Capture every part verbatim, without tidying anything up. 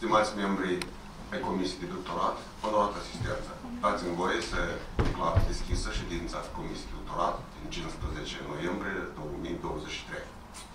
stimați membrii ai Comisiei de Doctorat, onorată asistență, dați-mi voie să declar deschisă ședința Comisiei de Doctorat din cincisprezece noiembrie două mii douăzeci și trei.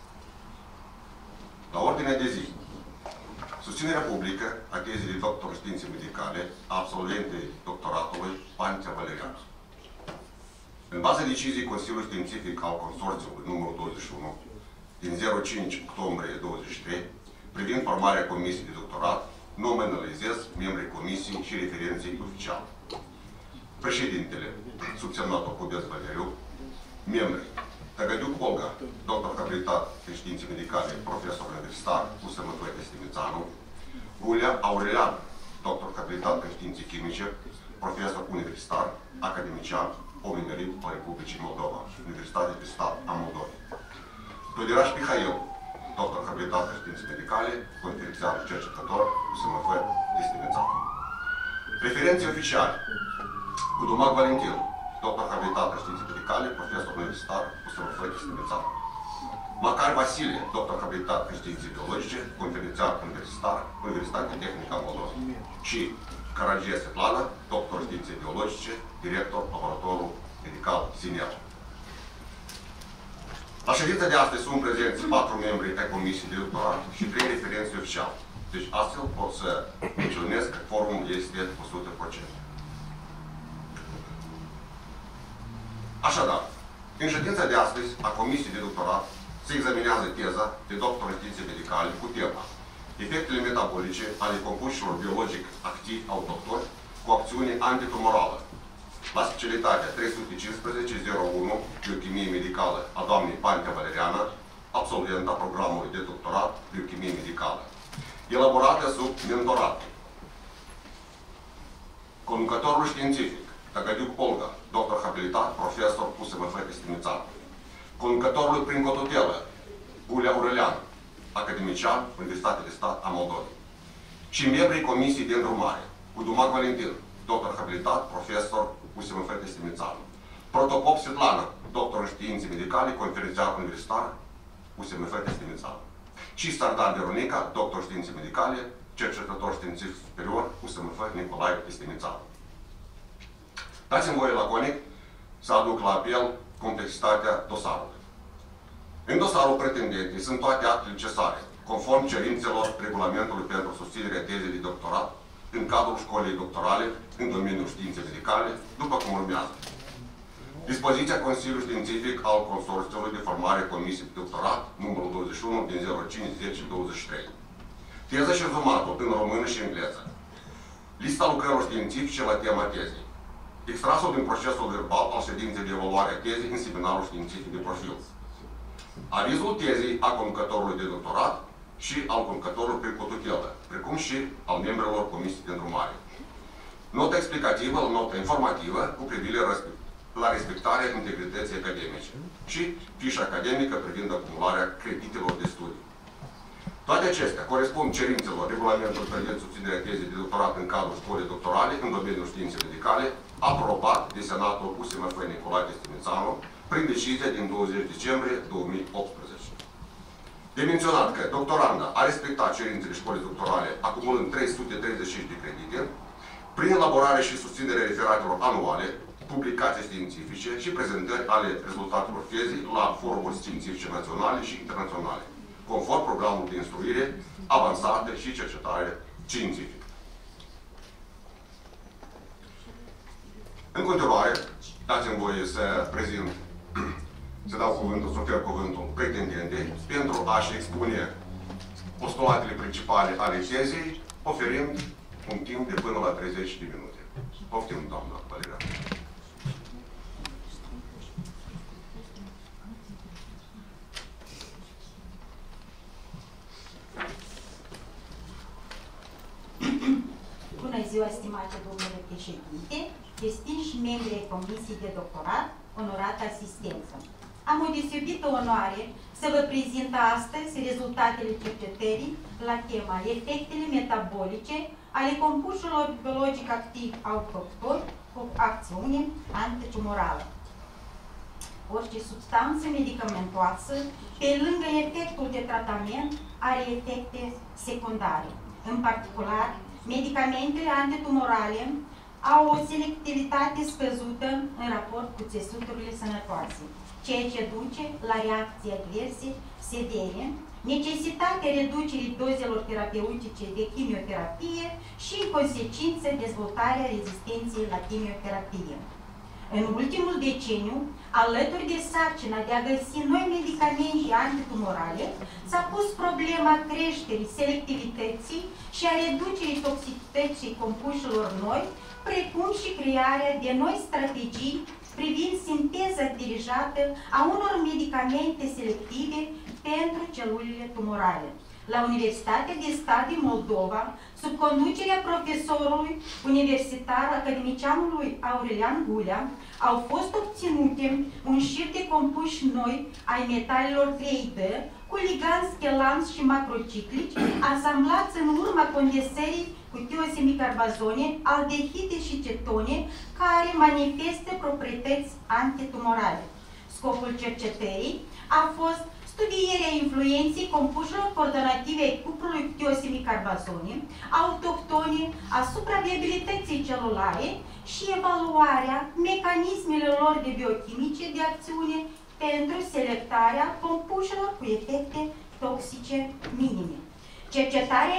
La ordinea de zi, susținerea publică a tezei de doctor în științe medicale a absolventei doctoratului Pantea Valerian. În baza deciziei Consiliului Științific al Consorțiului numărul douăzeci și unu din zero cinci octombrie douăzeci și trei, privind formarea Comisiei de Doctorat, nominalizez membrii Comisiei și referenței oficiale. Președintele, subsemnatul Popes Valeriu, membrii Tăgădiuc Olga, doctor habilitat în științe medicale, profesor universitar, U S M F Testimițanu, Gulea Aurelian, doctor habilitat în științe chimice, profesor universitar, academician, om emerit al Republicii Moldova, Universitatea de Stat a Moldovei. Tudiraș Mihail, doctor habilitat în științe medicale, conferențiar cercetător, U S M F Testimițanu. Referențe oficiale: Gudumac Valentin, doctor habilitat în științe medicale, profesor universitar, U S M F Testimițanu. Macar Vasile, doctor habilitat în științe biologice, conferențiar universitar, Universitatea Tehnică a Moldovei. Și Caragie Svetlana, doctor în științe biologice, director laboratorul medical Sinel. La ședința de astăzi sunt prezenți patru membri ai Comisiei de Doctorat și trei referenți oficiali. Deci astfel pot să menționez că forumul este o sută la sută. Așadar, în ședința de astăzi a Comisiei de Doctorat se examinează teza de doctor în științe medicale cu tema efectele metabolice ale compușilor biologic activi autohtoni cu acțiune antitumorală la specialitatea trei sute cincisprezece zero unu Biochimie medicală a doamnei Pantea Valeriana, absolventa programului de doctorat Biochimie medicală, elaborată sub mentorat conducătorul științific Tăgădiuc Olga, doctor habilitat, profesor U S M F Testimițanu, conducătorul prin cotutelă Gulea Aurelian, academician, Universitatea de Stat a Moldovei, și membrii Comisiei de Îndrumare, Gudumac Valentin, doctor habilitat, profesor U S M F Testimițanu, Protopop Svetlana, doctor în științe medicale, conferențiar universitar, U S M F Testimițanu, și Sardan Veronica, doctor în științe medicale, cercetător științific superior, U S M F Nicolae Testimițanu. Dați-mi voie laconic să aduc la apel complexitatea dosarului. În dosarul pretendentei sunt toate actele necesare, conform cerințelor regulamentului pentru susținerea tezei de doctorat în cadrul școlii doctorale în domeniul științei medicale, după cum urmează. Dispoziția Consiliului Științific al Consorțiului de Formare Comisiei de Doctorat, numărul douăzeci și unu din zero cinci zece douăzeci și trei. Teza și rezumatul în română și engleză. Lista lucrărilor științifice la tema tezei. Extrasul din procesul verbal al ședinței de evaluare a tezei în seminarul științific de profil. Avizul tezei a conducătorului de doctorat și al conducătorului prin cotutelă, precum și al membrilor Comisiei de Îndrumare. Notă explicativă, notă informativă cu privire la respectarea integrității academice și fișa academică privind acumularea creditelor de studii. Toate acestea corespund cerințelor regulamentului privind susținerea tezei de doctorat în cadrul școlii doctorale în domeniul științei medicale, aprobat de Senatul U S M F Nicolae Testimițanu prin decizia din douăzeci decembrie două mii optsprezece. De menționat că doctoranda a respectat cerințele școlii doctorale acumulând trei sute treizeci și cinci de credite, prin elaborare și susținerea referatelor anuale, publicații științifice și prezentări ale rezultatelor tezei la forumuri științifice naționale și internaționale, conform programului de instruire avansată și cercetare științifică. În continuare, dați-mi voie să prezint, să dau cuvântul, să ofer cuvântul pretendentei pentru a-și expune postulatele principale ale tezei, oferind un timp de până la treizeci de minute. Poftim, doamna Valerian. Bună ziua, stimate domnule președinte, distinși membri ai Comisiei de Doctorat, onorată asistență. Am o deosebită onoare să vă prezint astăzi rezultatele cercetării la tema efectele metabolice ale compușilor biologic activi autohtoni cu acțiune antitumorală. Orice substanță medicamentoasă, pe lângă efectul de tratament, are efecte secundare. în particular, medicamentele antitumorale au o selectivitate scăzută în raport cu țesuturile sănătoase, ceea ce duce la reacții adverse severe, necesitatea reducerii dozelor terapeutice de chimioterapie și, în consecință, dezvoltarea rezistenței la chimioterapie. În ultimul deceniu, alături de sarcina de a găsi noi medicamente antitumorale, s-a pus problema creșterii selectivității și a reducerii toxicității compușilor noi, precum și crearea de noi strategii privind sinteza dirijată a unor medicamente selective pentru celulele tumorale. La Universitatea de Stat din Moldova, sub conducerea profesorului universitar academicianului Aurelian Gulea, au fost obținute un șir de compuși noi ai metalelor trei D cu liganzi chelanți și macrociclici, asamblați în urma condensării cu tiosemicarbazone, aldehide și cetone, care manifestă proprietăți antitumorale. Scopul cercetării a fost studierea influenței compușilor coordonative ai cuplului cu tiosemicarbazone autohtone asupra viabilității celulare și evaluarea mecanismelor de biochimice de acțiune pentru selectarea compușilor cu efecte toxice minime. Cercetarea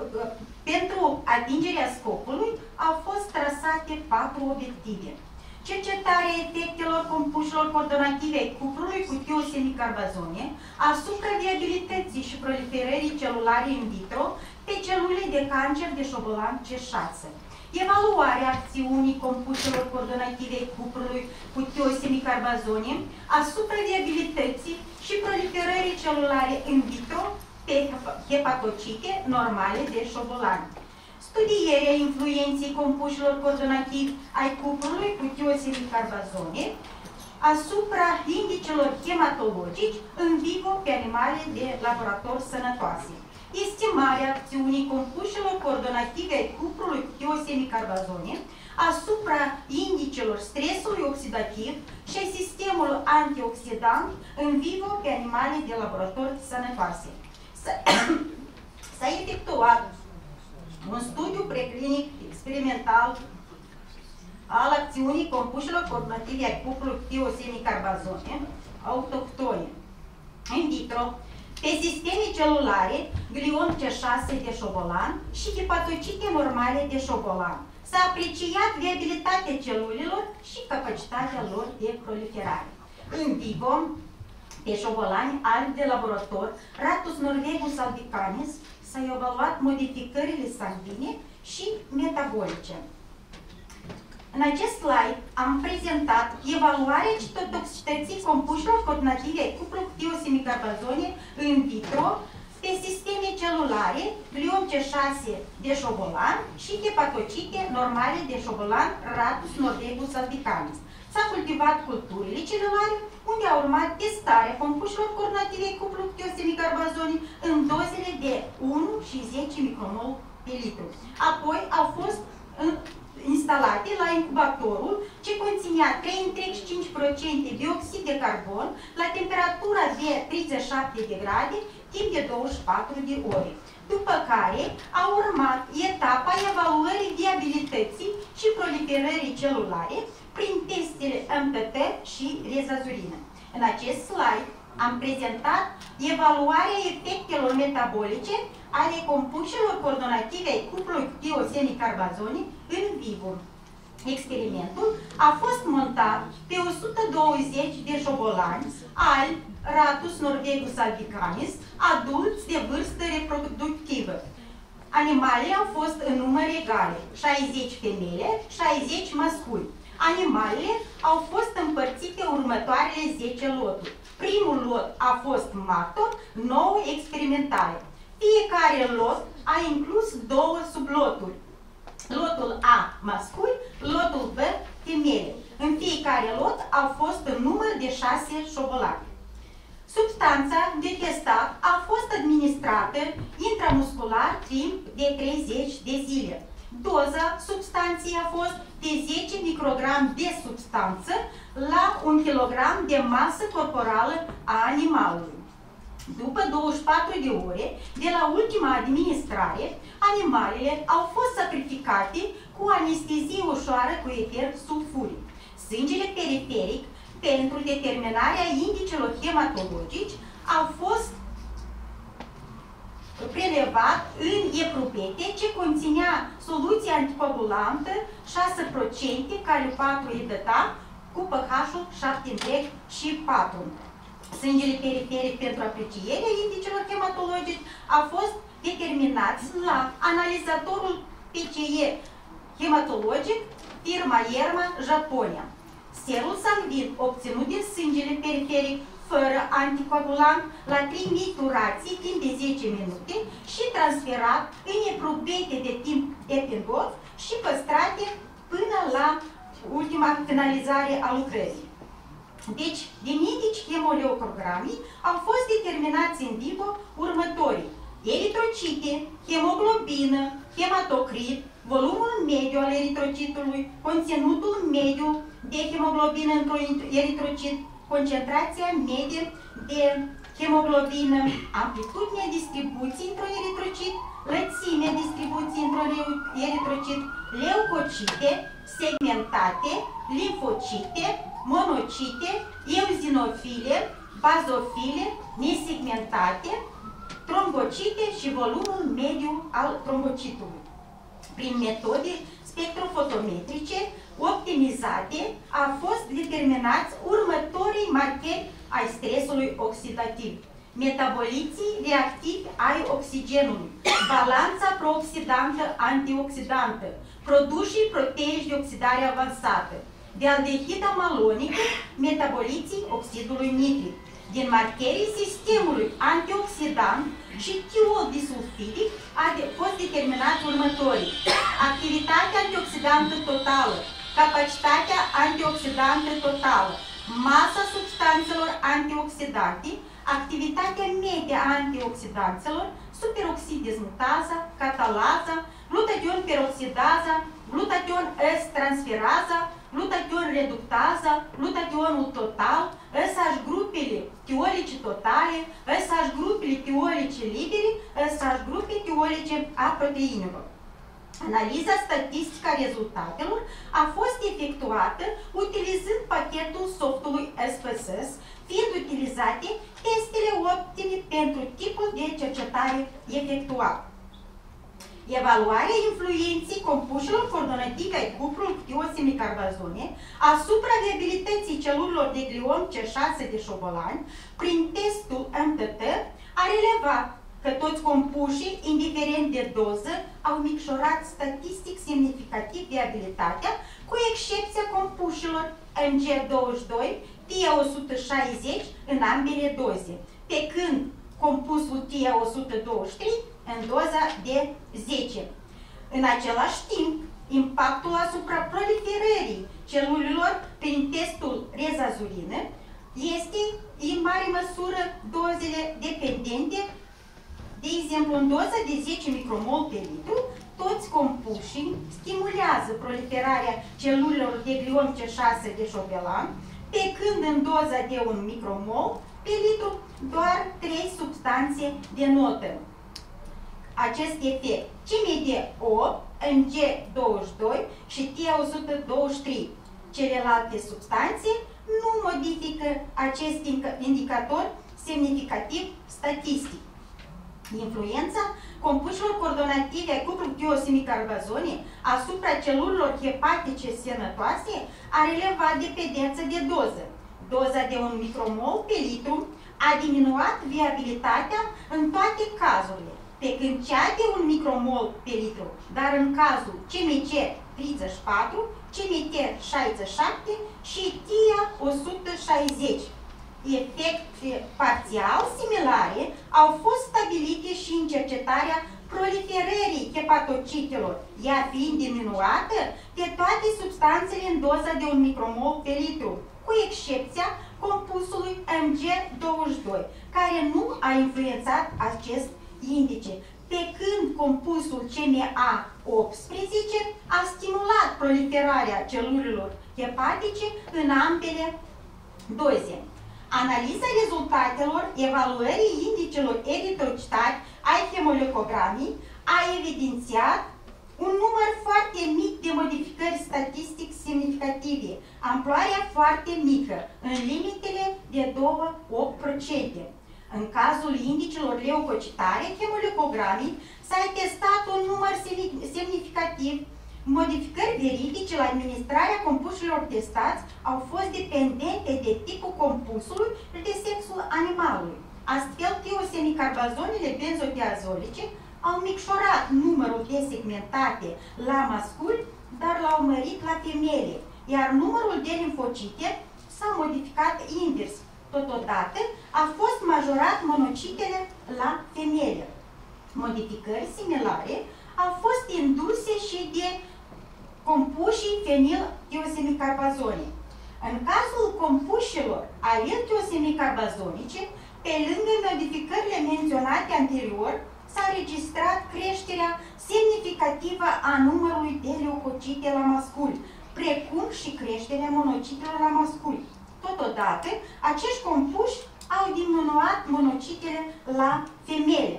pentru atingerea scopului au fost trasate patru obiective. Cercetarea efectelor compușilor coordonative ai cuplului cu tiosemicarbazone asupra viabilității și proliferării celulare in vitro pe celule de cancer de șobolan C șase. Evaluarea acțiunii compușilor coordonative ai cuplului cu tiosemicarbazone asupra viabilității și proliferării celulare in vitro pe hepatocite normale de șobolan. Studierea influenței compușilor coordonativi ai cuplului cu tiosemicarbazone asupra indicelor hematologici în vivo pe animale de laborator sănătoase. Estimarea acțiunii compușilor coordonative ai cuplului cu tiosemicarbazone asupra indicelor stresului oxidativ și a sistemului antioxidant în vivo pe animale de laborator sănătoase. S-a efectuat un studiu preclinic experimental al acțiunii compușilor coordonative ai cuplului cu tiosemicarbazone autohtone in vitro pe sisteme celulare, gliom C șase de șobolan și hepatocite normale de șobolan. S-a apreciat viabilitatea celulelor și capacitatea lor de proliferare. În vivo, pe șobolani albi de laborator, Ratus norvegus albicanis, s-au evaluat modificările sanguine și metabolice. În acest slide am prezentat evaluarea citotoxicității compușilor coordonative ai cuplului cu tiosemicarbazone in vitro pe sisteme celulare, gliom C șase de șobolan și hepatocite normale de șobolan Ratus norvegus albicanis. S-a cultivat culturile celulare, unde a urmat testarea compușilor coordonative ai cuplului cu tiosemicarbazone în dozele de unu și zece micromol pe litru. Apoi au fost instalate la incubatorul ce conținea trei virgulă cinci la sută dioxid de carbon la temperatura de treizeci și șapte de grade timp de douăzeci și patru de ore. După care a urmat etapa evaluării viabilității și proliferării celulare prin testele M P P și rezazurină. În acest slide am prezentat evaluarea efectelor metabolice ale compușilor coordonative ai cuplului cu tiosemicarbazone în vivo. Experimentul a fost montat pe o sută douăzeci de șobolani albi Ratus norvegus albicanis, adulți de vârstă reproductivă. Animalele au fost în număr egale, șaizeci femele, șaizeci masculi. Animalele au fost împărțite următoarele zece loturi. Primul lot a fost martor, nouă experimentale. Fiecare lot a inclus două subloturi. Lotul A masculi, lotul B femele. În fiecare lot au fost în număr de șase șobolani. Substanța de testat a fost administrată intramuscular timp de treizeci de zile. Doza substanței a fost de zece micrograme de substanță la un kilogram de masă corporală a animalului. După douăzeci și patru de ore, de la ultima administrare, animalele au fost sacrificate cu anestezie ușoară cu eter sulfuric. Sângele periferic, pentru determinarea indicelor hematologici, au fost prelevat în eprubete ce conținea soluție anticoagulantă șase la sută, caliu patru idăta, cu pH-ul șapte și patru. Sângele periferic pentru aprecierea indicelor hematologici a fost determinat la analizatorul P C E hematologic firma Ierma, Japonia. Serul sanguin obținut din sângele periferic fără anticoagulant la trei mii turații timp de zece minute și transferat în eprubete de timp Eppendorf și păstrate până la ultima finalizare a lucrării. Deci, din indici hemoleucogramii au fost determinați în vivo următorii: eritrocite, hemoglobină, hematocrit, volumul mediu al eritrocitului, conținutul mediu de hemoglobină într-un eritrocit, concentrația medie de hemoglobină, amplitudinea distribuției într-un eritrocit, lățimea distribuției într-un eritrocit, leucocite, segmentate, limfocite, monocite, eozinofile, bazofile, nesegmentate, trombocite și volumul mediu al trombocitului. Prin metode spectrofotometrice optimizate, a fost determinați următorii marcheri ai stresului oxidativ: metaboliții reactivi ai oxigenului, balanța prooxidantă-antioxidantă, produșii proteici de oxidare avansată, de aldehid amalonic, metaboliții oxidului nitric. Din marcherii sistemului antioxidant și tiol disulfidic a fost determinat următorii: activitatea antioxidantă totală, capacitatea antioxidantă totală, masa substanțelor antioxidante, activitatea medie a antioxidanțelor, superoxid dismutaza, catalaza, glutation peroxidaza, glutatión S-transferaza, glutatión reductaza, glutationul total, S H grupele tiolice totale, S H grupele tiolice libere, S H grupe tiolice a proteinelor. Analiza statistică a rezultatelor a fost efectuată utilizând pachetul softului S P S S, fiind utilizate testele optime pentru tipul de cercetare efectuat. Evaluarea influenței compușilor coordonative ai cuplului tiosimicarbazone asupra viabilității celulelor de gliom C șase de șobolani prin testul M T T a relevat că toți compușii, indiferent de doză, au micșorat statistic semnificativ viabilitatea, cu excepția compușilor M G douăzeci și doi, T I A o sută șaizeci în ambele doze, pe când compusul T I A o sută douăzeci și trei în doza de zece. În același timp, impactul asupra proliferării celulelor prin testul rezazurină este în mare măsură dozele dependente. De exemplu, în doza de zece micromol pe litru, toți compușii stimulează proliferarea celulelor de gliom C șase de șobolan, pe când în doza de un micromol pe litru doar trei substanțe denotă acest efect: C M D opt, M G douăzeci și doi și T I A o sută douăzeci și trei. Celelalte substanțe nu modifică acest indicator semnificativ statistic. Influența compușilor coordonative ai cuplului tiosimicarbazone asupra celulelor hepatice sănătoase a relevat dependență de doză. Doza de un micromol pe litru a diminuat viabilitatea în toate cazurile, pe când cea de un micromol pe litru, dar în cazul C M C treizeci și patru, C M T șaizeci și șapte și T I A o sută șaizeci. Efecte parțial similare au fost stabilite și în cercetarea proliferării hepatocitelor, ea fiind diminuată de toate substanțele în doza de un micromol pe litru, cu excepția compusului M G douăzeci și doi, care nu a influențat acest indice, pe când compusul C M A optsprezece a stimulat proliferarea celulelor hepatice în ambele doze. Analiza rezultatelor evaluării indicelor eritocitari ai hemoleucogramii a evidențiat un număr foarte mic de modificări statistic semnificative, amploarea foarte mică, în limitele de doi la opt la sută. În cazul indicelor leucocitare, hemoleucogramii, s-a testat un număr semnificativ. Modificări veridice la administrarea compușilor testați au fost dependente de tipul compusului și de sexul animalului. Astfel, tiosemicarbazonile benzotiazolice au micșorat numărul de segmentate la masculi, dar l-au mărit la femele, iar numărul de limfocite s-a modificat invers. Totodată, a fost majorat monocitele la femele. Modificări similare au fost induse și de compușii fenil-tiosemicarbazone. În cazul compușilor alil-tiosemicarbazonice, pe lângă modificările menționate anterior, s-a registrat creșterea semnificativă a numărului de leucocite la masculi, precum și creșterea monocitelor la masculi. Totodată, acești compuși au diminuat monocitele la femele.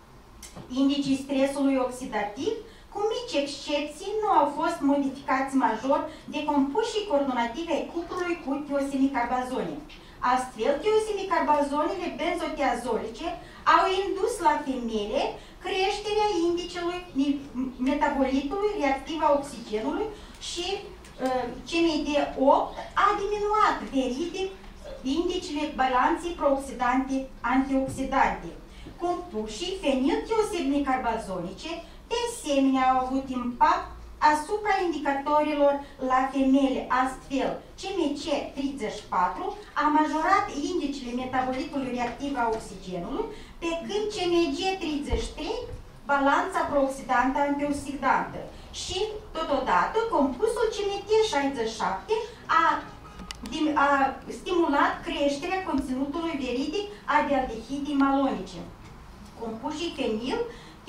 Indicii stresului oxidativ, cu mici excepții, nu au fost modificați major de compușii coordonative ai cuplului cu tiosemicarbazone. Astfel, tiosemicarbazonele benzotiazolice au indus la femele creșterea indicelui metabolitului reactiv a oxigenului și uh, C M D opt a diminuat veridic indicele balanței prooxidante-antioxidante. Compușii fenil-tiosemicarbazonice de asemenea au avut impact asupra indicatorilor la femele, astfel C M C treizeci și patru a majorat indicele metabolitului reactiv a oxigenului, pe când C M G treizeci și trei balanța prooxidantă-antioxidantă și, totodată, compusul C M T șaizeci și șapte a, a stimulat creșterea conținutului veridic a dealdehidii malonice. Compușii fenil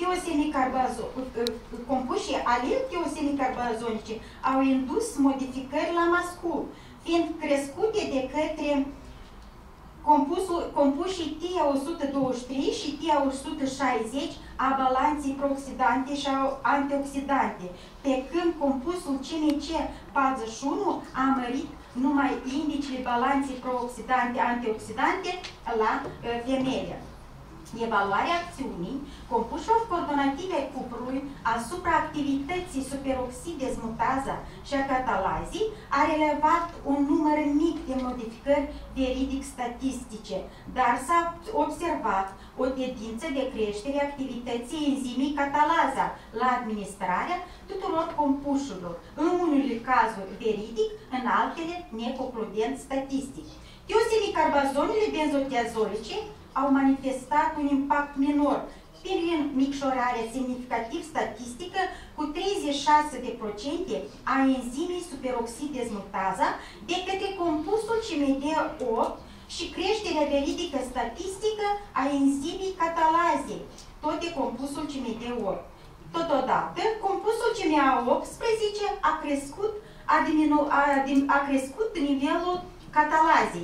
compușii alil-tiosemicarbazonice au indus modificări la mascul, fiind crescute de către compusul, compușii T A o sută douăzeci și trei și T A o sută șaizeci a balanței prooxidante și antioxidante, pe când compusul C M C patruzeci și unu a mărit numai indicele balanței prooxidante-antioxidante la uh, femele. Evaluarea acțiunii compușilor coordonative ai cuplului asupra activității superoxidezmutaza și a catalazii a relevat un număr mic de modificări veridic statistice, dar s-a observat o tendință de creștere a activității enzimii catalaza la administrarea tuturor compușurilor, în unele cazuri veridic, în altele neconcludent statistic. Tiosemicarbazonele benzotiazolice au manifestat un impact minor prin micșorarea semnificativ statistică cu treizeci și șase la sută a enzimii superoxidezmutaza de către compusul C M D opt și creșterea veridică statistică a enzimii catalazei, tot de compusul C M D opt. Totodată, compusul C M A optsprezece a crescut, a, diminu, a, a crescut nivelul catalazei.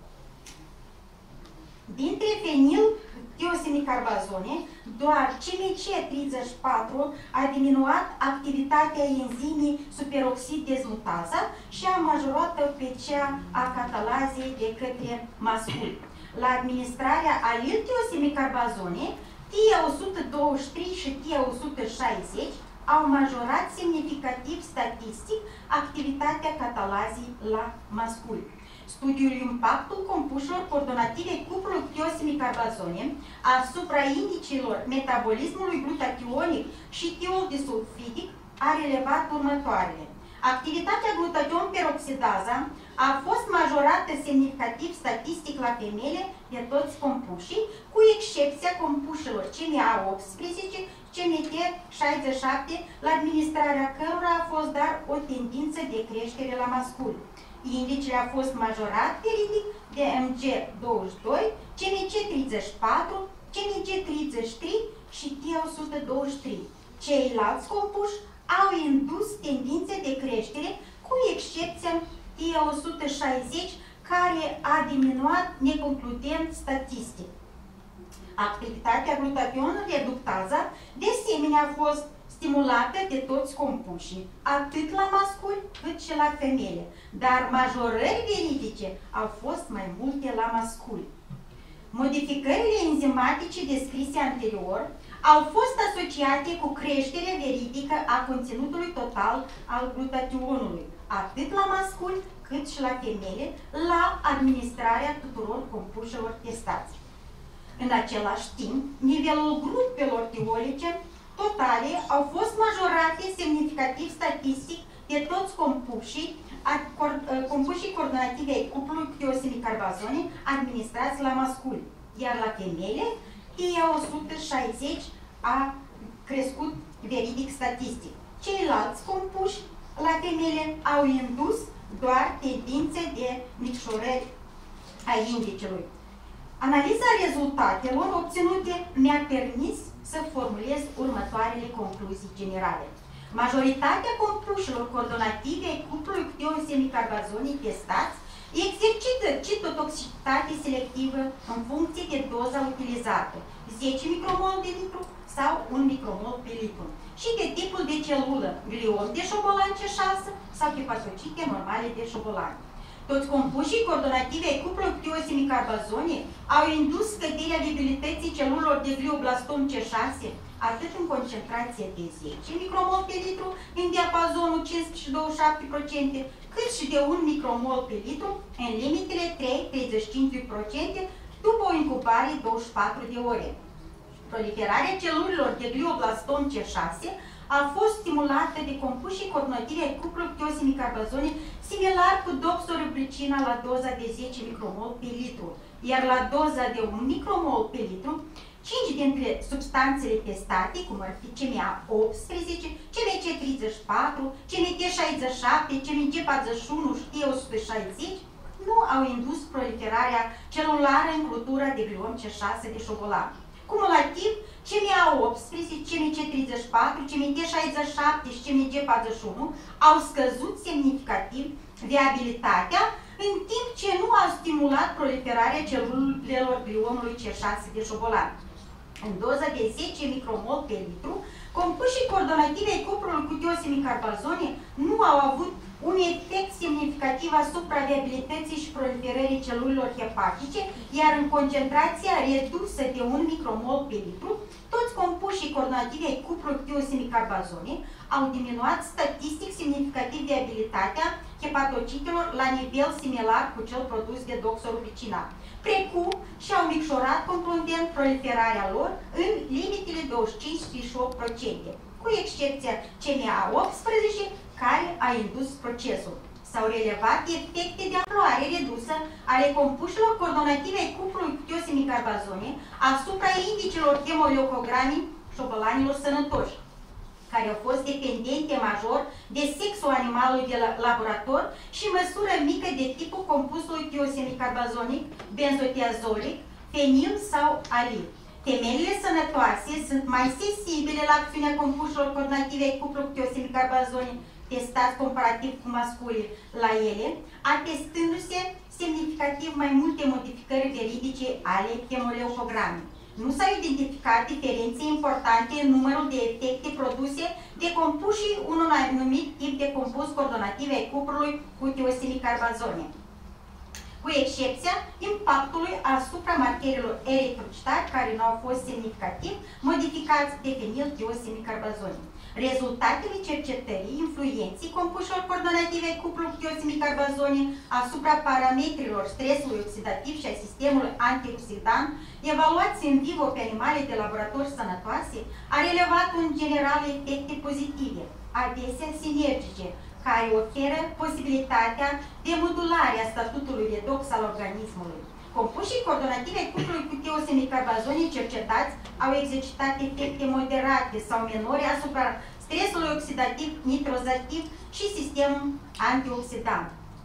Dintre fenil-tiosemicarbazone, doar C M C treizeci și patru a diminuat activitatea enzimii superoxidezmutaza și a majorat pe cea a catalazei de către masculi. La administrarea alil-tiosemicarbazone, T A o sută douăzeci și trei și T A o sută șaizeci au majorat semnificativ statistic activitatea catalazii la masculi. Studiul impactul compușilor coordonative cuplului tiosemicarbazone asupra indicilor metabolismului glutationic și tioldisulfidic a relevat următoarele. Activitatea glutation peroxidaza a fost majorată semnificativ statistic la femele de toți compușii, cu excepția compușilor C M A optsprezece, C M T șaizeci și șapte, la administrarea cărora a fost dar o tendință de creștere la masculi. Indicele a fost majorat veridic de M G douăzeci și doi, C M C treizeci și patru, C M G treizeci și trei și T A o sută douăzeci și trei. Ceilalți compuși au indus tendințe de creștere, cu excepția T A o sută șaizeci, care a diminuat neconcludent statistic. Activitatea glutation reductază de asemenea a fost stimulată de toți compușii, atât la masculi cât și la femele, dar majorări veridice au fost mai multe la masculi. Modificările enzimatice descrise anterior au fost asociate cu creșterea veridică a conținutului total al glutationului, atât la masculi cât și la femele, la administrarea tuturor compușilor testați. În același timp, nivelul grupelor teorice totale au fost majorate semnificativ statistic de toți compușii, compușii coordonativi ai cuplului tiosimicarbazone administrați la masculi, iar la femele, T I A o sută șaizeci a crescut veridic statistic. Ceilalți compuși la femele au indus doar tendințe de micșorări a indicelui. Analiza rezultatelor obținute mi-a permis să formulez următoarele concluzii generale. Majoritatea compușilor coordonative ai cuplului cu tiosemicarbazonii testați exercită citotoxicitate selectivă în funcție de doza utilizată, zece micromol de litru sau un micromol pe litru, și de tipul de celulă, gliom de șobolan C șase sau hepatocite normale de șobolan. Toți compușii coordonativi ai cuplului cu tiosemicarbazone au indus scăderea viabilității celulelor de glioblastom C șase, atât în concentrație de zece micromol pe litru în diapazonul cincisprezece și douăzeci și șapte la sută, cât și de un micromol pe litru în limitele trei la treizeci și cinci la sută după o incubare douăzeci și patru de ore. Proliferarea celulelor de glioblastom C șase a fost stimulată de compușii coordonativi ai cuplului tiosemicarbazone similar cu doxorubicina la doza de zece micromol pe litru, iar la doza de un micromol pe litru, cinci dintre substanțele testate, cum ar fi C M A optsprezece, C M C treizeci și patru, C M T șaizeci și șapte, C M G patruzeci și unu și T o sută șaizeci, nu au indus proliferarea celulară în cultura de gliom C șase de șobolan. Cumulativ, C M A optsprezece, C M C treizeci și patru, C M T șaizeci și șapte și C M G patruzeci și unu au scăzut semnificativ viabilitatea, în timp ce nu au stimulat proliferarea celulelor gliomului C șase de șobolan. În doza de zece micromol pe litru, compușii coordonativi ai cuplului cu tiosemicarbazone nu au avut un efect semnificativ asupra viabilității și proliferării celulelor hepatice, iar în concentrația redusă de un micromol pe litru, toți compușii coordonativi ai cuplului tiosemicarbazone au diminuat statistic semnificativ viabilitatea hepatocitelor la nivel similar cu cel produs de doxorubicina, precum și-au micșorat concludent proliferarea lor în limitele douăzeci și cinci la treizeci și opt la sută, cu excepția C M A optsprezece, care a indus procesul. S-au relevat efecte de amploare redusă ale compușilor coordonative ai cuplului cu tiosemicarbazone asupra indicelor hemoleucogramii șobolanilor sănătoși, care au fost dependente major de sexul animalului de laborator și măsură mică de tipul compusului tiosemicarbazonic, benzotiazolic, fenil sau alil. Temelile sănătoase sunt mai sensibile la acțiunea compușilor coordinative ai cuplului tiosemicarbazonic testați comparativ cu masculii la ele, atestându-se semnificativ mai multe modificări veridice ale hemoleucogramei. Nu s-au identificat diferențe importante în numărul de efecte produse de compușii unui anumit tip de compus coordonativ ai cuplului cu tiosemicarbazone, cu excepția impactului asupra marcherilor eritrocitari care nu au fost semnificativ modificați de fenil-tiosemicarbazone. Rezultatele cercetării influenței compușilor coordonative ai cuplului tiosemicarbazone asupra parametrilor stresului oxidativ și a sistemului antioxidant, evaluați în vivo pe animale de laborator sănătoase, a relevat în general efecte pozitive, adesea sinergice, care oferă posibilitatea de modulare a statutului redox al organismului. Compușii coordonative ai cuplului cu tiosemicarbazone cercetați au exercitat efecte moderate sau minore asupra stresului oxidativ, nitrozativ și sistemul antioxidant.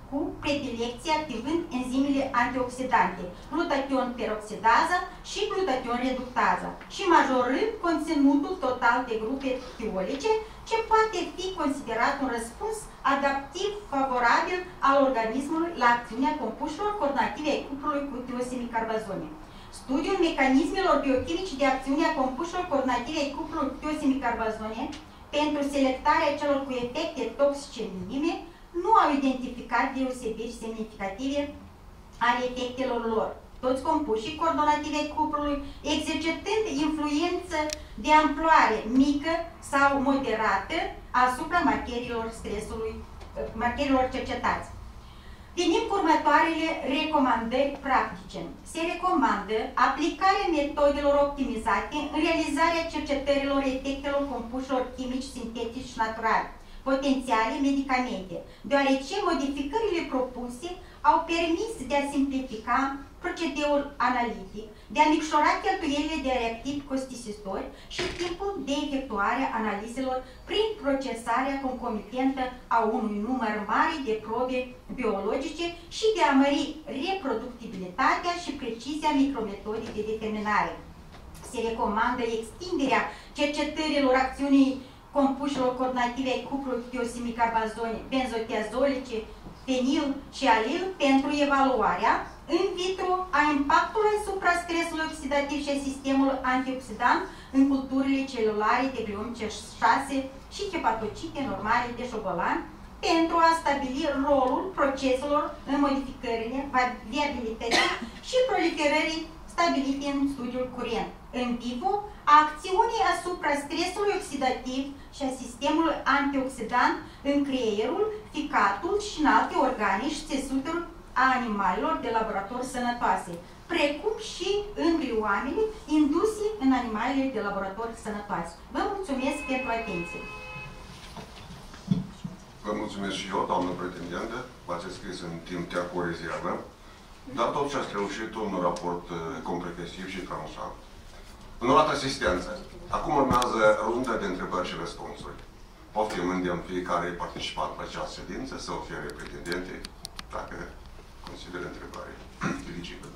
cu predilecție activând enzimele antioxidante, glutatión peroxidază și glutatión reductază și majorând conținutul total de grupe tiolice, ce poate fi considerat un răspuns adaptiv favorabil al organismului la acțiunea compușilor coordinative ai cuplului cu tiosimicarbazone. Studiul mecanismelor biochimice de acțiune a compușilor coordinative ai cuplului cu tiosimicarbazone pentru selectarea celor cu efecte toxice minime nu au identificat deosebiri semnificative ale efectelor lor. Toți compușii coordonative ai cuplului exercitând influență de amploare mică sau moderată asupra materiilor stresului, materiilor cercetați. Venim cu următoarele recomandări practice. Se recomandă aplicarea metodelor optimizate în realizarea cercetărilor efectelor compușilor chimici, sintetici și naturali, potențiale medicamente, deoarece modificările propuse au permis de a simplifica procedeul analitic, de a micșora cheltuielile de reactivi costisitori și timpul de efectuare a analizelor prin procesarea concomitentă a unui număr mare de probe biologice și de a mări reproductibilitatea și precizia micrometodei de determinare. Se recomandă extinderea cercetărilor acțiunii compușilor coordinative ai cuplului tiosimicarbazone, benzotiazolice, fenil și alil pentru evaluarea in vitro a impactului asupra stresului oxidativ și a sistemului antioxidant în culturile celulare de gliom C șase și hepatocite normale de șobolan pentru a stabili rolul proceselor în modificările, viabilității și proliferării stabilite în studiul curent. În vivo, a acțiunii asupra stresului oxidativ și a sistemului antioxidant în creierul, ficatul și în alte organe și țesuturi a animalelor de laborator sănătoase, precum și embrioanele induse în animalele de laborator sănătoase. Vă mulțumesc pentru atenție. Vă mulțumesc și eu, doamnă pretendentă, v-ați scris în timp chiar cu o rezervă, dar totuși ați reușit un raport comprehensiv și tranșant. Onorată asistență, acum urmează runda de întrebări și răspunsuri. Poftim îndemn fiecare participant la această ședință să ofere pretendente dacă consideră întrebare. Felicită.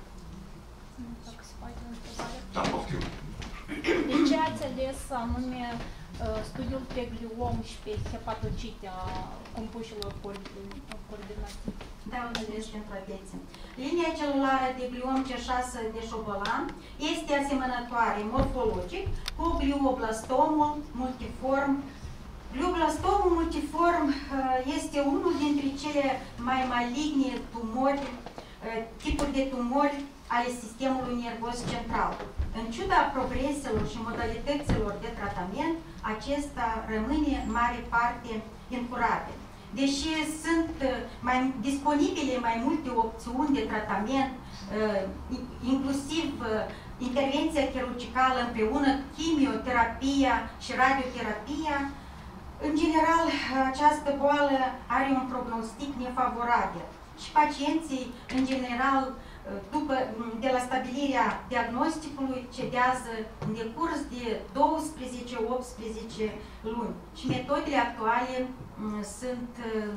Da, poftim. De ce ați ales anume studiul pe gliom și pe hepatocite a compușilor coordinative? Da, mulțumesc pentru atenție. Linia celulară de gliom C șase de șobolan este asemănătoare morfologic cu glioblastomul multiform. Glioblastomul multiform este unul dintre cele mai maligne tumori, tipuri de tumori ale sistemului nervos central. În ciuda progreselor și modalităților de tratament, acesta rămâne în mare parte incurabil. Deși sunt mai disponibile mai multe opțiuni de tratament, inclusiv intervenția chirurgicală împreună, chimioterapia și radioterapia, în general, această boală are un prognostic nefavorabil și pacienții, în general, după, de la stabilirea diagnosticului, cedează în decurs de douăsprezece - optsprezece luni. Și metodele actuale sunt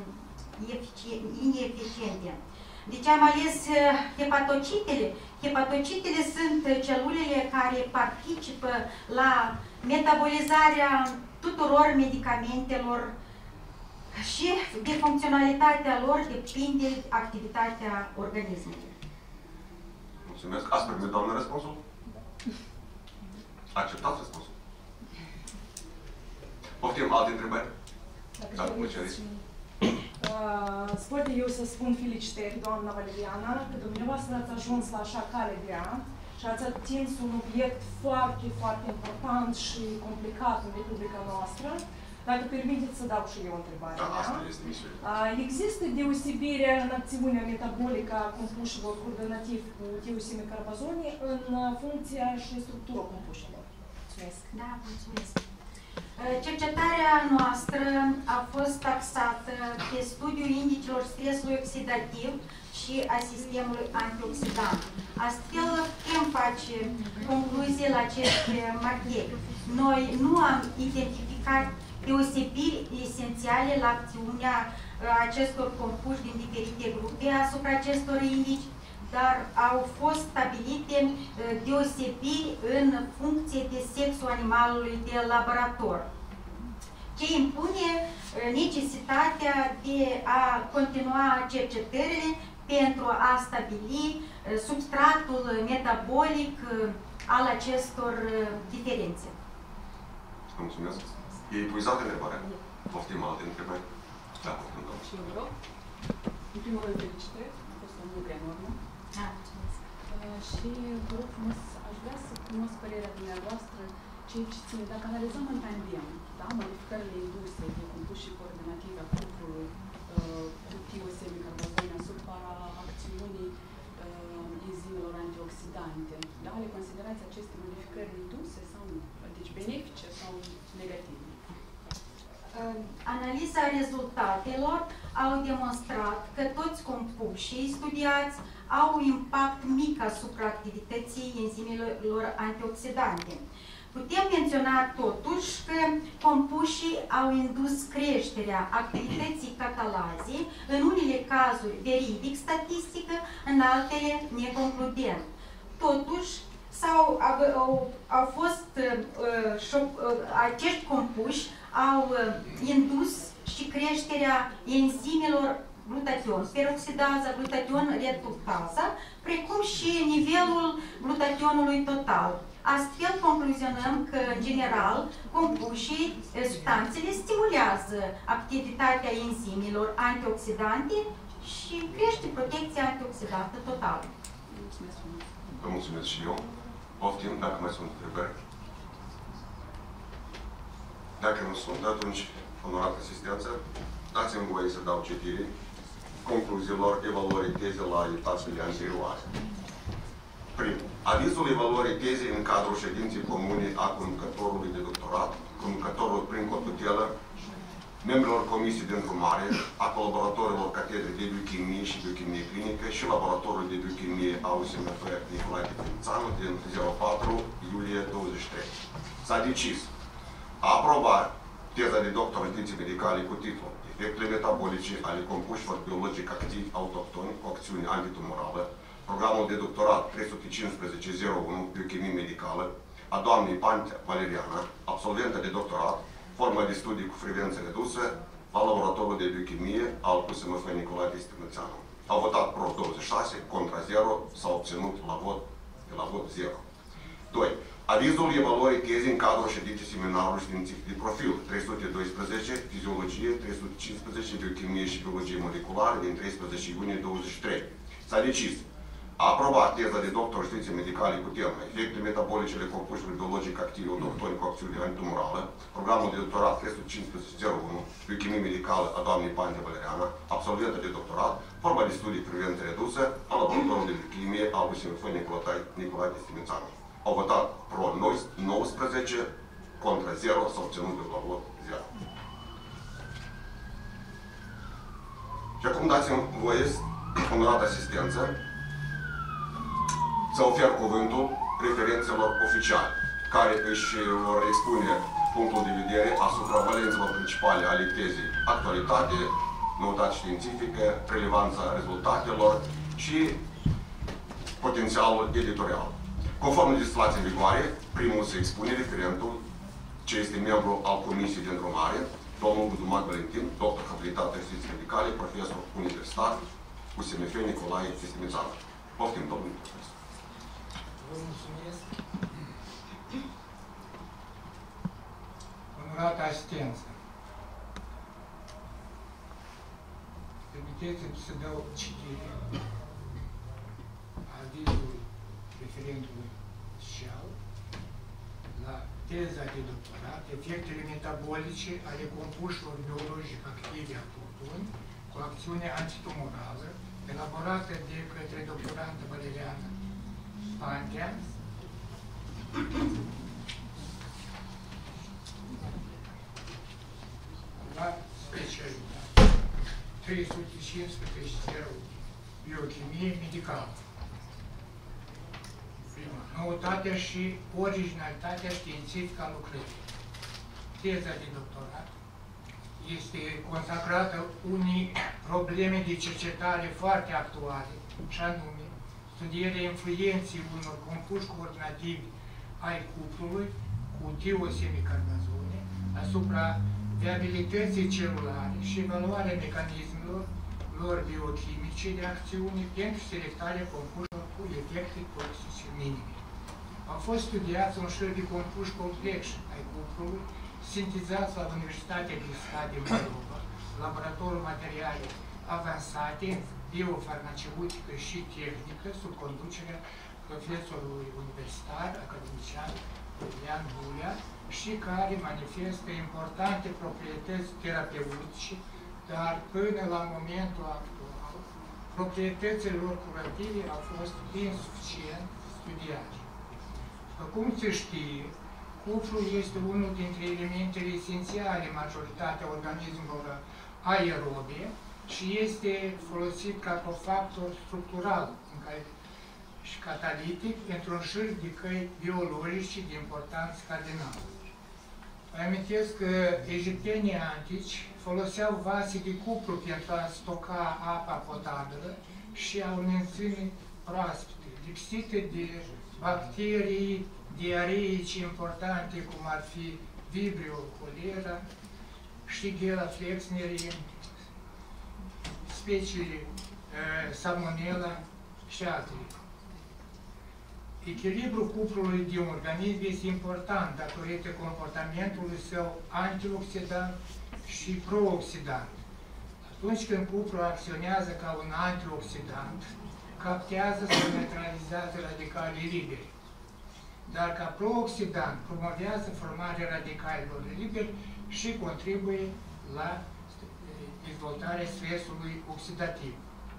ineficiente. Deci am ales hepatocitele. Hepatocitele sunt celulele care participă la metabolizarea tuturor medicamentelor și de funcționalitatea lor depinde activitatea organismului. Mulțumesc. Ați primit, doamnă, răspunsul? Acceptați răspunsul? Poftim, alte întrebări? Da, mulțumesc. Poate eu să spun felicitări, doamna Valeriana, că dumneavoastră ați ajuns la așa cale grea și ați atins un obiect foarte, foarte important și complicat în Republica noastră. Dacă permiteți să dau și eu întrebarea da, mea. asta este misiunea. Există deosebire în acțiunea metabolică a compușilor coordinativ cu tiosimicarbazone în funcția și structura compușilor? Mulțumesc. Da, mulțumesc. Cercetarea noastră a fost taxată pe studiul indicilor stresului oxidativ și a sistemului antioxidant. Astfel, putem face concluzie la aceste marcheri. Noi nu am identificat identificat deosebiri esențiale la acțiunea acestor compuși din diferite grupe asupra acestor indici, dar au fost stabilite deosebiri în funcție de sexul animalului de laborator, ce impune necesitatea de a continua cercetările pentru a stabili substratul metabolic al acestor diferențe. Mulțumesc. E epuizată întrebarea? Poftim alte întrebări? Da, poftim, da. Și eu vă rog. În primul rând, felicitări. A fost o muncă enormă. Da, mulțumesc. Uh, și vă rog frumos, aș vrea să cunosc părerea dumneavoastră, ceea ce ține, dacă analizăm în tandem, da, modificările induse de compuși coordinative a cuplului uh, cu tiosemicarboxani asupra acțiunii uh, enzimelor antioxidante, da, le considerați aceste modificări induse sau nu? Deci benefice sau negative? Analiza rezultatelor au demonstrat că toți compușii studiați au un impact mic asupra activității enzimelor antioxidante. Putem menționa totuși că compușii au indus creșterea activității catalazii, în unele cazuri veridic statistică, în altele neconcludent. Totuși, sau au, au fost uh, șop, uh, acești compuși au uh, indus și creșterea enzimelor glutation, peroxidază, glutation reductază, precum și nivelul glutationului total. Astfel, concluzionăm că, în general, compușii, substanțele stimulează activitatea enzimelor antioxidante și crește protecția antioxidantă totală. Mulțumesc frumos. Vă mulțumesc și eu. Poftim, dacă mai sunt întrebări. Dacă nu sunt, atunci, onorată asistență, dați-mi voie să dau citire concluziilor evaluării teze la etapele anterioare. Primul. Avizul evaluării tezei în cadrul ședinței comune a conducătorului de doctorat, conducătorul prin cotutelă, membrilor comisii de îndrumare, a colaboratorilor catedrei de biochimie și biochimie clinică și laboratorului de biochimie a U S M F Nicolae Timițanu din zero patru iulie douăzeci și trei. S-a decis a aproba teza de doctor în științe medicale cu titlul Efectele metabolice ale compușilor biologic activi autohtoni cu acțiune antitumorală, programul de doctorat trei sute cincisprezece zero unu biochimie medicală a doamnei Pantea Valeriana, absolventă de doctorat, formă de studii cu frecvență redusă la laboratorul de biochimie al U S M F Nicolae Timițanu. Au votat pro douăzeci și șase, contra zero, s-a obținut la vot de la vot zero. doi. Avizul evaluării tezei în cadrul ședinței seminarului științific de profil trei sute doisprezece, fiziologie, trei sute cincisprezece, biochimie și biologie moleculară din treisprezece iunie douăzeci și trei. S-a decis a aprobat teza de doctor în științe medicale cu tema Efectele metabolice ale compușilor biologic activi autohtoni cu acțiune antitumorală, programul de doctorat trei sute cincisprezece zero unu, biochimie medicală a doamnei Pantea Valeriana, absolventă de doctorat, forma de studii frecvență redusă a laboratorului de biochimie al U S M F Nicolae Timițanu. Au votat pro nouăsprezece, contra zero, s-a obținut de la vot zero. Și acum dați-mi voie, onorată asistență, să ofer cuvântul referențelor oficiale, care își vor expune punctul de vedere asupra valențelor principale ale tezei, actualitate, noutate științifică, relevanța rezultatelor și potențialul editorial. Conform legislației în vigoare, primul se expune referentul, ce este membru al Comisiei de Îndrumare, domnul Budumac Valentin, doctor habilitat în științe medicale, profesor universitar, U S M F Nicolae Timițanu. Poftim, domnul profesor. Vă mulțumesc. Onorată asistență, permiteți-mi să dau citire avizul referentului social la teza de doctorat, efectele metabolice ale compușilor biologic activi autohtoni cu acțiune antitumorală, elaborată de către doctorantă Valeriana Pantea, la specialitate trei sute cincisprezece zero biochimie medicală. Prima, noutatea și originalitatea științifică a lucrării. teza de doctorat este consacrată unei probleme de cercetare foarte actuale, și anume studierea influenței unor compuși coordinativi ai cuplului cu tiosemicarbazole asupra viabilității celulare și evaluarea mecanismelor lor biochimice de acțiune pentru selectarea compușilor cu efecte toxice minime. Au fost studiați un șir de compuși complexi ai cuplului, sintezați la Universitatea de Stat din Moldova, laboratorul materiale avansate în biofarmaceutică și tehnică, sub conducerea profesorului universitar, academician Iulian Bulea, și care manifestă importante proprietăți terapeutice, dar până la momentul actual, proprietățile lor curative au fost insuficient studiate. După cum se știe, cuplul este unul dintre elementele esențiale în majoritatea organismelor aerobe și este folosit ca cofactor structural în care, și catalitic într-un șir de căi biologice de importanță cardinală. Vă amintesc că egiptenii antici foloseau vase de cupru pentru a stoca apa potabilă și au înălțime proaspete, lipsite de bacterii diareice importante, cum ar fi Vibrio cholera, Shigella flexneri, speciile uh, Salmonella și altele. Echilibrul cuplului din organism este important datorită comportamentului său antioxidant și prooxidant. Atunci când cuplul acționează ca un antioxidant, captează sau neutralizează radicalii liberi. Dar ca prooxidant promovează formarea radicalilor liberi și contribuie la dezvoltarea stresului oxidativ.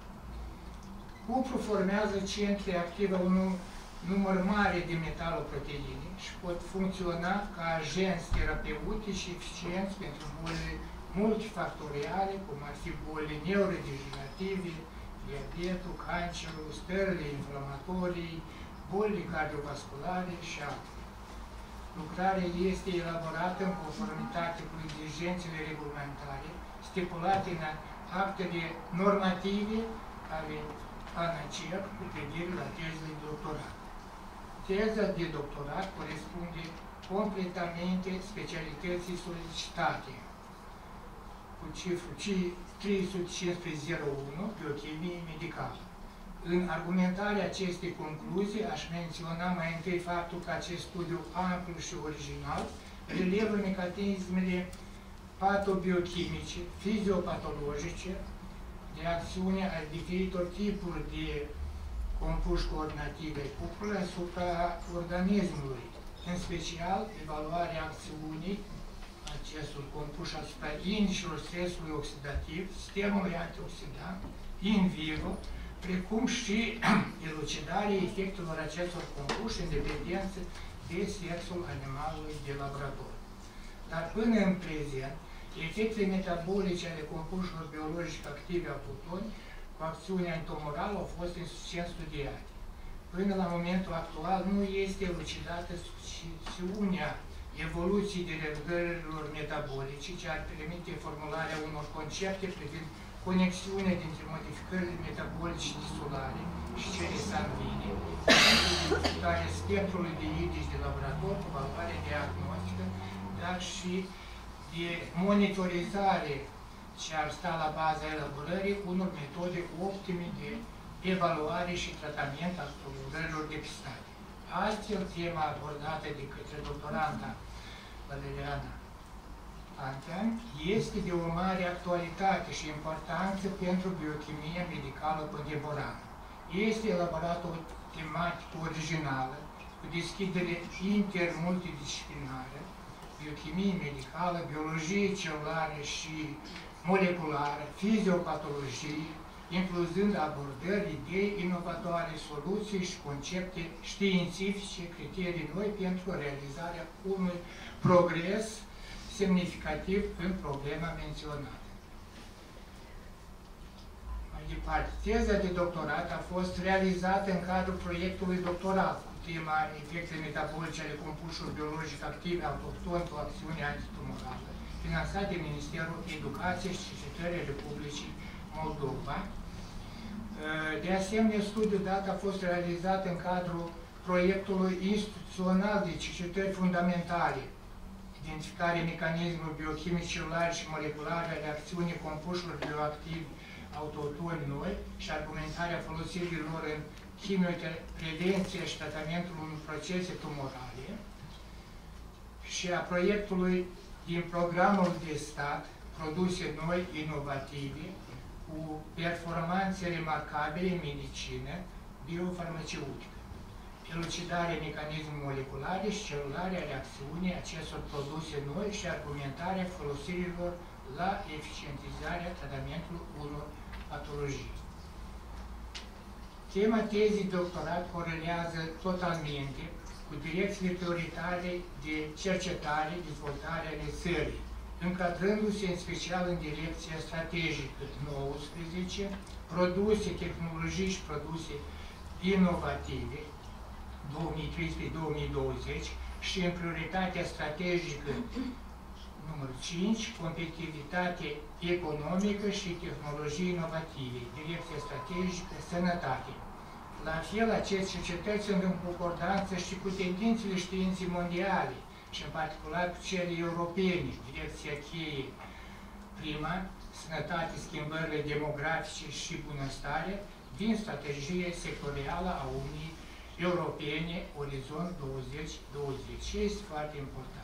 Cuplul formează centri active a unui număr mare de metaloproteine și pot funcționa ca agenți terapeutici și eficienți pentru bolile multifactoriale, cum ar fi bolile neurodegenerative, diabetul, cancerul, stările inflamatorii, bolile cardiovasculare și altele. Lucrarea este elaborată în conformitate cu exigențele reglementare stipulate în actele normative ale ANACEP cu privire la tezele de doctorat. Teza de doctorat corespunde completamente specialității solicitate cu cifrul trei sute cincisprezece zero unu, biochimie medicală. În argumentarea acestei concluzii aș menționa mai întâi faptul că acest studiu amplu și original relevă mecanismele patobiochimice, fiziopatologice, de acțiune a diferitor tipuri de compuși coordinative ai cuplului asupra organismului, în special evaluarea acțiunii acestor compuși asupra indicilor stresului oxidativ, sistemului antioxidant, in vivo, precum și elucidarea efectelor acestor compuși în dependență de sexul animalului de laborator. Dar până în prezent, efectele metabolice ale compușilor biologici active a plutonii cu acțiune antitumorală au fost insuficient studiate. Până la momentul actual nu este elucidată succesiunea evoluției derivărilor metabolice ce ar permite formularea unor concepte privind conexiunea dintre modificările metabolice tissulare și cele sanguine, identificarea spectrului de indici de laborator cu valoare diagnostică, dar și de monitorizare ce ar sta la baza elaborării unor metode optime de evaluare și tratament al tulburărilor depistate. Astfel, tema abordată de către doctoranta Valeriana Pantean este de o mare actualitate și importanță pentru biochimia medicală contemporană. Este elaborată o tematică originală cu deschidere intermultidisciplinară, biochimie medicală, biologie celulară și moleculară, fiziopatologie, incluzând abordări, idei inovatoare, soluții și concepte științifice, criterii noi pentru realizarea unui progres semnificativ în problema menționată. Mai departe, teza de doctorat a fost realizată în cadrul proiectului doctoral cu tema efectele metabolice ale compușilor biologic active autohtone cu acțiune antitumorală, finanțat de Ministerul Educației și Cercetării Republicii Moldova. De asemenea, studiul dat a fost realizat în cadrul proiectului instituțional de cercetări fundamentale, identificarea mecanismelor biochimice, celulare și moleculare ale acțiunii compușilor bioactivi autohtoni noi și argumentarea folosirii lor în chimioprevenție și tratamentul unor procese tumorale, și a proiectului din programul de stat Produse noi inovative cu performanțe remarcabile în medicină biofarmaceutică, elucidarea mecanismului moleculare și celulare ale acțiunii acestor produse noi și argumentarea folosirilor la eficientizarea tratamentului unor patologii. Tema tezii doctorat corelează totalmente cu direcțiile prioritare de cercetare, dezvoltare ale țării, încadrându-se în special în direcția strategică nouăsprezece, produse, tehnologii și produse inovative două mii treisprezece două mii douăzeci și în prioritatea strategică numărul cinci, competitivitate economică și tehnologii inovative, direcția strategică, sănătate. La fel, aceste cercetări sunt în concordanță și cu tendințele științei mondiale și în particular cu cele europene, direcția cheie prima, sănătate, schimbările demografice și bunăstare, din strategie sectorială a Uniunii Europene, Orizont douăzeci douăzeci. Și este foarte important.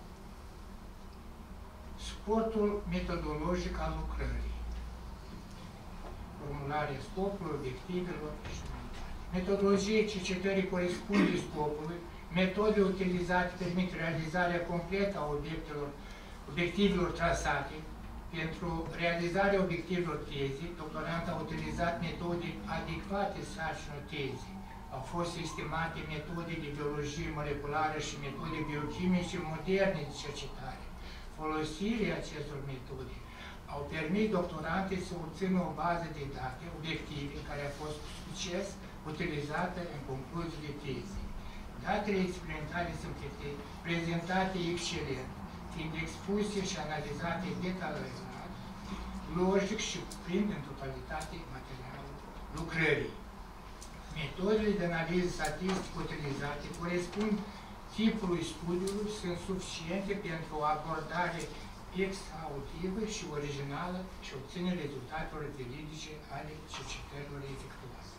Suportul metodologic al lucrării, formularea scopului, obiectivelor și metodologia cercetării corespunde scopului, metodele utilizate permit realizarea completă a obiectelor, obiectivelor trasate. Pentru realizarea obiectivelor tezii, doctorantul a utilizat metode adecvate sarcinilor tezii. Au fost sistemate metode de biologie moleculară și metode biochimice moderne de cercetare. Folosirea acestor metode au permis doctorantei să obțină o bază de date obiective care a fost cu succes utilizată în concluziile tezei. Datele experimentale sunt prezentate excelent, fiind expuse și analizate detaliat, logic și cuprind în totalitate materialul lucrării. Metodele de analiză statistică utilizate corespund tipului studiului, sunt suficiente pentru o abordare exhaustivă și originală și obține rezultatelor veridice ale cercetărilor efectuate.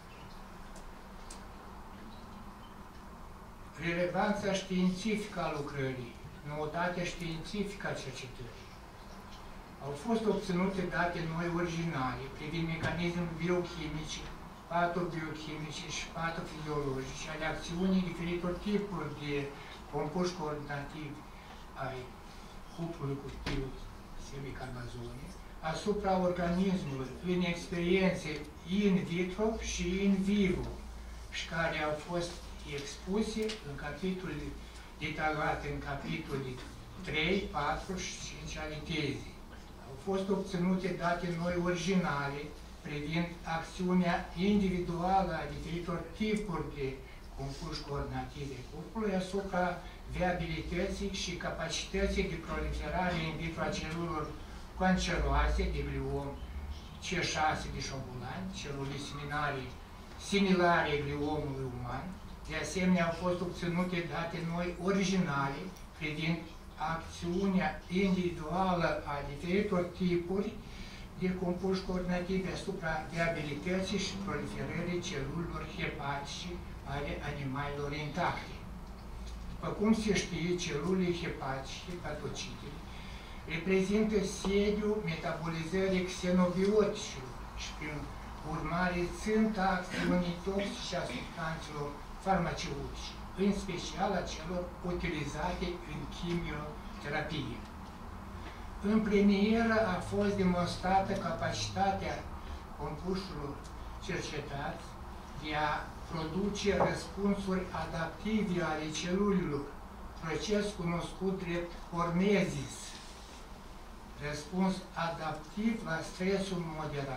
Relevanța științifică a lucrării, noutatea științifică a cercetării. Au fost obținute date noi originale privind mecanismul biochimice, patobiochimice și patofiziologice ale acțiunii diferitor tipuri de compuși coordinativi ai cuplului cu semicarbazone asupra organismului în experiențe in vitro și in vivo și care au fost expuse în capitolul detaliate în capitolul trei, patru și cinci ale tezii. Au fost obținute date noi originale privind acțiunea individuală a diferitor tipuri de compuși coordinative cuplului asupra viabilității și capacității de proliferare in vitro a celulelor canceroase de gliom C șase de șobolani, celule seminare similare gliomului uman. De asemenea, au fost obținute date noi originale privind acțiunea individuală a diferitor tipuri de compuși coordinative asupra viabilității și proliferării celulelor hepatice ale animalelor intacte. După cum se știe, celulele hepatice, hepatocite, reprezintă sediul metabolizării xenobioticelor și, prin urmare, ținta acțiunii toxice a substanțelor farmaceutice, în special a celor utilizate în chimioterapie. În premieră a fost demonstrată capacitatea compușilor cercetați de a produce răspunsuri adaptive ale celulelor, proces cunoscut drept hormezis, răspuns adaptiv la stresul moderat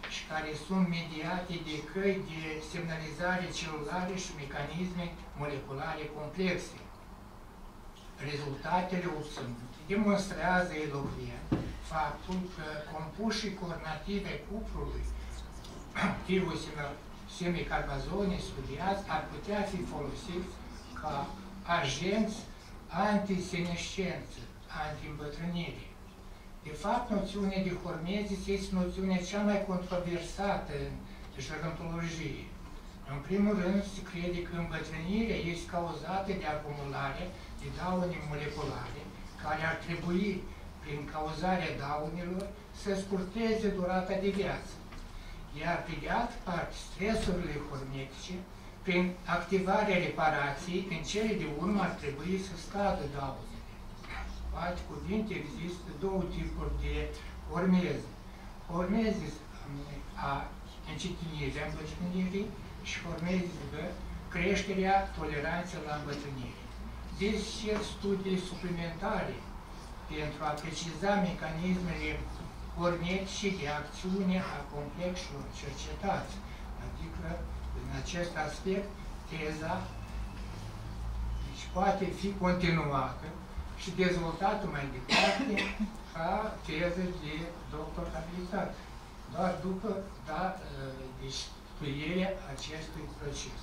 și care sunt mediate de căi de semnalizare celulare și mecanisme moleculare complexe. Rezultatele obținute demonstrează elocvent faptul că compușii coordinative cuprului semicarbazone studiați ar putea fi folosiți ca agenți antisenescență, anti-îmbătrânire. De fapt, noțiunea de hormezis este noțiunea cea mai controversată în gerontologie. În primul rând, se crede că îmbătrânirea este cauzată de acumularea de daune moleculare, care ar trebui, prin cauzarea daunelor, să scurteze durata de viață. Iar, pe de altă parte, stresurile hormetice, prin activarea reparației, în cele de urmă ar trebui să scadă daunele. Cu alte cuvinte, există două tipuri de hormeză. Hormezis a încetinirii a îmbătrânirii și hormezis B, creșterea toleranței la îmbătrânire. Deci, cer studii suplimentare pentru a preciza mecanismele hormetice de acțiune a complexelor cercetați. Adică, în acest aspect, teza deci, poate fi continuată și dezvoltată mai departe ca teză de doctor abilitat, doar după da, deci, studiarea acestui proces.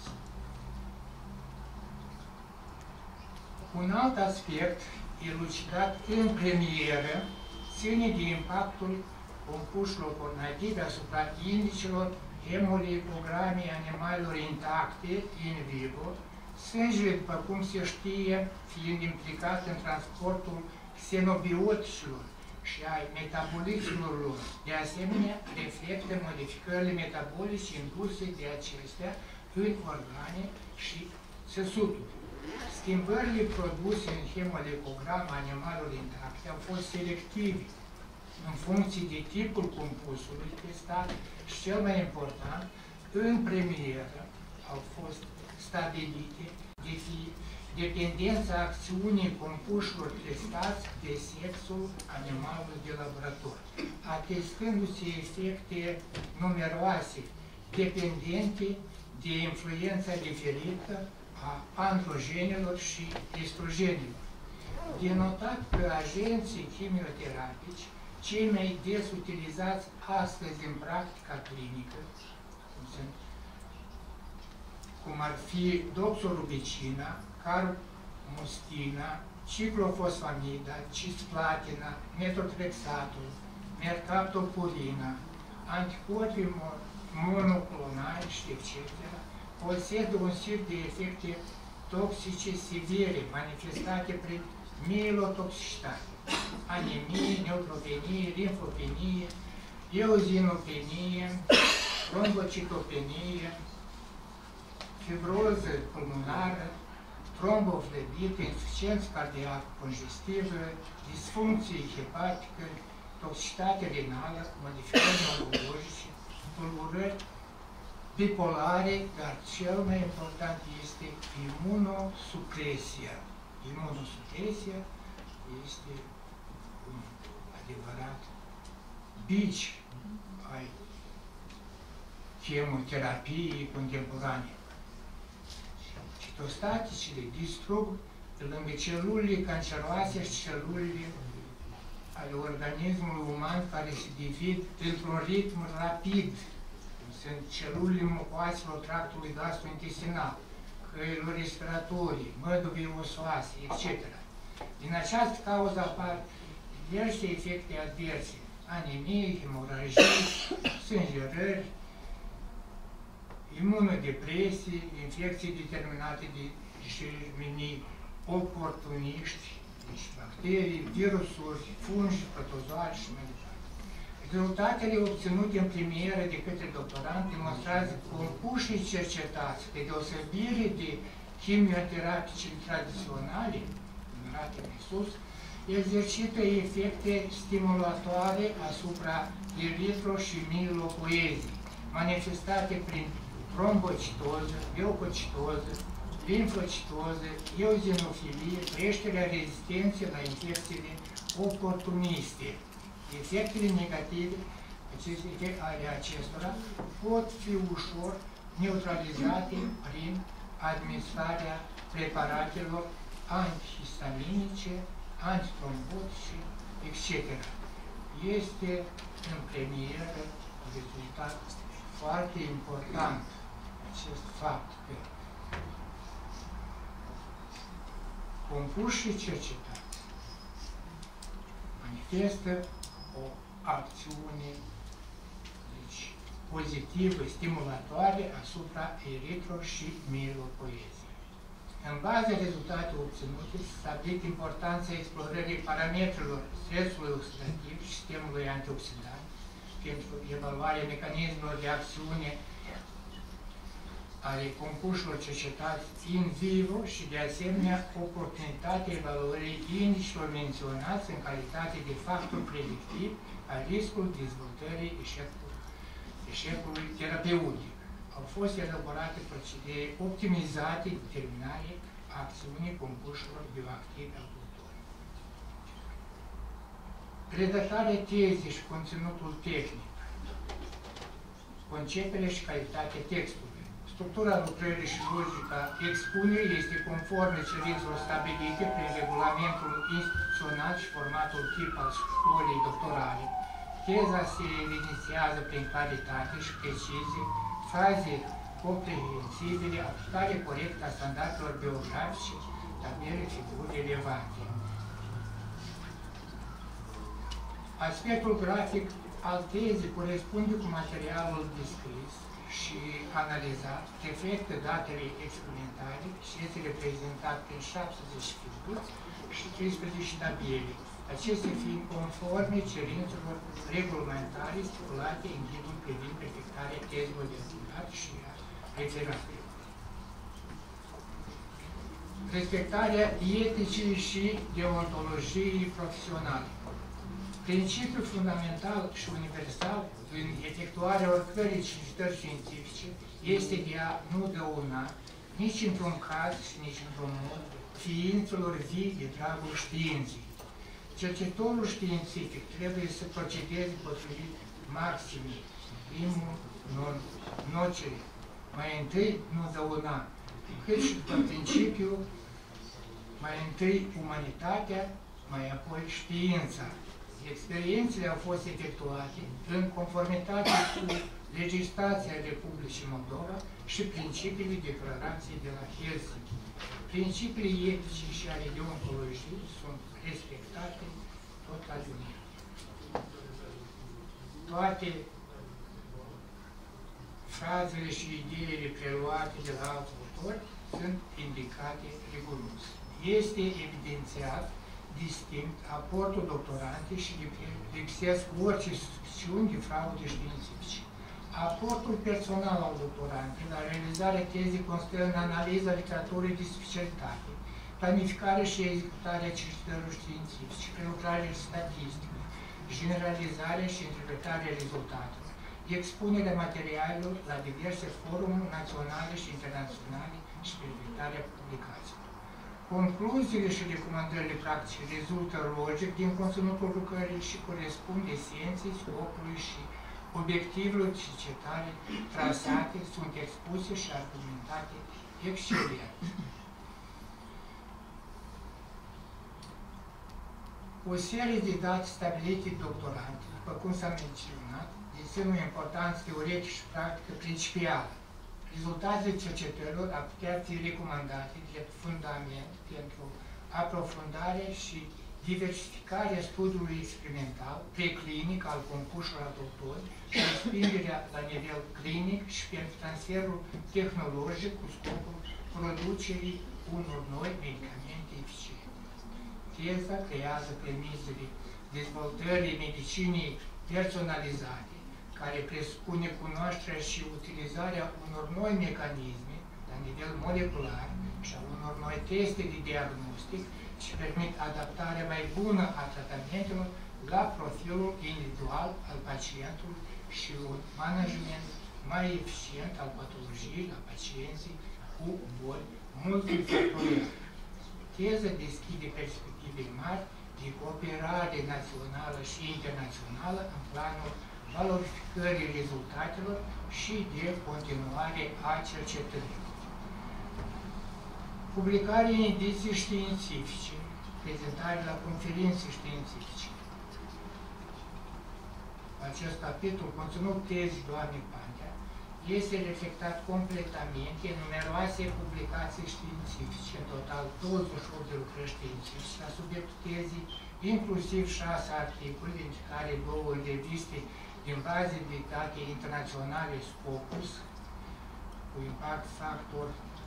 Un alt aspect elucidat în premieră ține de impactul compușilor coordinative asupra indicelor hemolipogramei animalelor intacte in vivo, sângele, după cum se știe, fiind implicat în transportul xenobioticilor și ai metabolismului lor. De asemenea, reflectă modificările metabolice induse de acestea în organe și țesuturi. Schimbările produse în hemolipograma animalelor intacte au fost selective în funcție de tipul compusului testat și, cel mai important, în premieră au fost stabilite de fi dependența acțiunii compușilor testați de sexul animalului de laborator, atestându-se efecte numeroase dependente de influența diferită a androgenilor și estrogenilor. De notat că agenții chimioterapici, cei mai des utilizați astăzi în practica clinică, cum, sunt, cum ar fi doxorubicina, carmustina, ciclofosfamida, cisplatina, metotrexatul, mercaptopurina, anticorpii monoclonali și et cetera, posedă un set de efecte toxice severe, manifestate prin mielotoxicitate, anemie, neutropenie, limfopenie, eozinopenie, trombocitopenie, fibroză pulmonară, tromboflebită, insuficiență cardiacă congestivă, disfuncție hepatică, toxicitate renală, modificări neurologice, tulburări bipolare, dar cel mai important este imunosupresia. Imunosupresia este un adevărat bici ai chemoterapiei contemporane. Citostaticele distrug pe lângă celulele canceroase și celulele ale organismului uman care se divid într-un ritm rapid. Sunt celulele mucoaselor tractului gastrointestinal, căilor respiratorii, măduvii osoase, et cetera. Din această cauză apar diverse efecte adverse, anemie, hemoragii, sângerări, imunodepresii, infecții determinate de germenii oportuniști, deci bacterii, virusuri, fungi, protozoari și mai departe. Rezultatele obținute în premieră de către doctorant demonstrează că compușii cercetați, pe deosebire de chimioterapii tradiționale, numerate mai sus, exercită efecte stimulatoare asupra eritro- și mielopoezii, manifestate prin trombocitoză, leucocitoză, limfocitoză, eozinofilie, creșterea rezistenței la infecțiile oportuniste. Efectele negative aceste ale acestora pot fi ușor neutralizate prin administrarea preparatelor antihistaminice, antitrombotice, et cetera. Este în premieră un rezultat foarte important acest fapt că compușii cercetați manifestă o acțiune deci, pozitivă, stimulatoare asupra eritro- și mielopoieziei. În baza rezultatului obținute, s-a stabilit importanța explorării parametrilor stresului oxidativ și sistemului antioxidant pentru evaluarea mecanismelor de acțiune ale compușilor cercetați in vivo și, de asemenea, oportunitatea evaluării indicilor menționați în calitate de factor predictiv al riscului dezvoltării eșecului, eșecului terapeutic. Au fost elaborate procedee optimizate de determinare a acțiunii compușilor bioactive autori. Redactarea tezei și conținutul tehnic, conceperea și calitatea textului. Structura lucrării și logica expunerii este conformă cerințelor stabilite prin regulamentul instituțional și formatul tip al școlii doctorale. Teza se inițiază prin claritate și precizie, fraze comprehensibile, aplicare corectă a standardelor biografice, tabele, figuri relevante. Aspectul grafic al tezei corespunde cu materialul descris și analizat, reflectă datele experimentale și este reprezentat prin șaptezeci figuri și treisprezece tabele, acestea fiind conforme cerințelor regulamentare stipulate în ghidul privind perfectarea tezelor de doctorat și a referatului. Respectarea eticii și deontologiei profesionale. Principiul fundamental și universal în efectuarea oricărei cercetări științifice este de a nu dăuna nici într-un caz și nici într-un mod ființelor vii de dragul științei. Cercetătorul științific trebuie să procedeze potrivit maximii, primul non nocere, mai întâi nu dăuna, cât și după principiul mai întâi umanitatea, mai apoi știința. Experiențele au fost efectuate în conformitate cu legislația Republicii Moldova și principiile declarației de la Helsinki. Principiile etice și ale deontologiei sunt respectate tot aliunii. Toate frazele și ideile preluate de la alți autori sunt indicate riguros. Este evidențiat distinct aportul doctorantei și lipsesc orice suspiciuni de fraude științifice. Aportul personal al doctorantei la realizarea tezei constă în analiza literaturii de specialitate, planificarea și executarea cercetărilor științifice, prelucrarea statistică, generalizarea și interpretarea rezultatelor, expunerea materialelor la diverse forumuri naționale și internaționale și perfectarea publicațiilor. Concluziile și recomandările practice rezultă logic din conținutul lucrării și corespund esenței, scopului și obiectivelor de cercetare trasate, sunt expuse și argumentate excelent. O serie de date stabilite doctorante, după cum s-a menționat, dețin o importanță teoretică și practică principială. Rezultatele cercetărilor ar putea fi recomandate drept fundament pentru aprofundarea și diversificarea studiului experimental, preclinic al compușilor adoptori și extinderea la nivel clinic și pentru transferul tehnologic cu scopul producerii unor noi medicamente eficiente. Teza creează premisele dezvoltării medicinii personalizate, care presupune cunoașterea și utilizarea unor noi mecanisme la nivel molecular și a unor noi teste de diagnostic și permit adaptarea mai bună a tratamentelor la profilul individual al pacientului și un management mai eficient al patologiei la pacienții cu boli multifactoriale. Teza deschide perspective mari de cooperare națională și internațională în planul valorificării rezultatelor și de continuare a cercetării. Publicarea în ediții științifice, prezentare la conferințe științifice. Acest capitol, conținut tezii doamnei Pantea, este reflectat completamente în numeroase publicații științifice, în total douăzeci și opt de lucrări științifice la subiectul tezii, inclusiv șase articole, dintre care două reviste din baze de date internaționale Scopus, cu impact factor,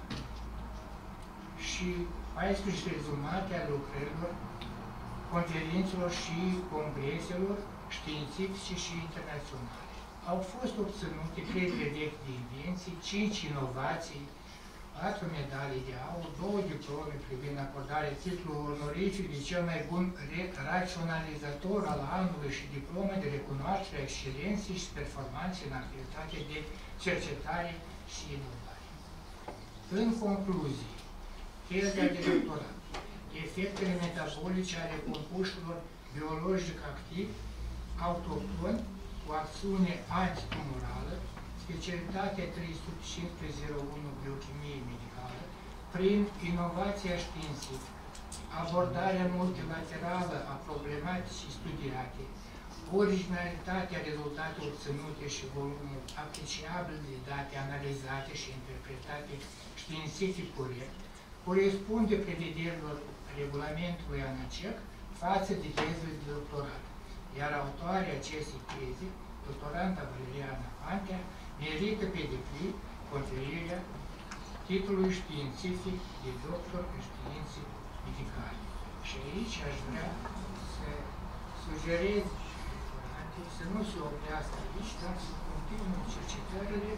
și paisprezece rezumate ale lucrărilor, conferințelor și congreselor științifice și internaționale. Au fost obținute trei brevete de invenții, cinci inovații, patru medalii de aur, două diplome privind acordarea titlului onorific de cel mai bun raționalizator al anului și diplome de recunoaștere a excelenței și performanței în activitate de cercetare și inovare. În concluzie, teza de doctorat, efectele metabolice ale compușilor biologic activi, autohtoni, cu acțiune antitumorală, specialitatea trei sute cincisprezece zero unu biochimie medicală, prin inovația științifică, abordarea multilaterală a problematicii studiate, originalitatea rezultatelor obținute și volumul apreciabil de date analizate și interpretate științific corect, corespunde prevederilor regulamentului ANACEC față de tezele de doctorat, iar autoarea acestei teze, doctoranta Valeriana Pantea, merită pe deplin conferirea titlului științific de doctor în științe medicale. Și aici aș vrea să sugerez să nu se oprească aici, dar să continuă cercetările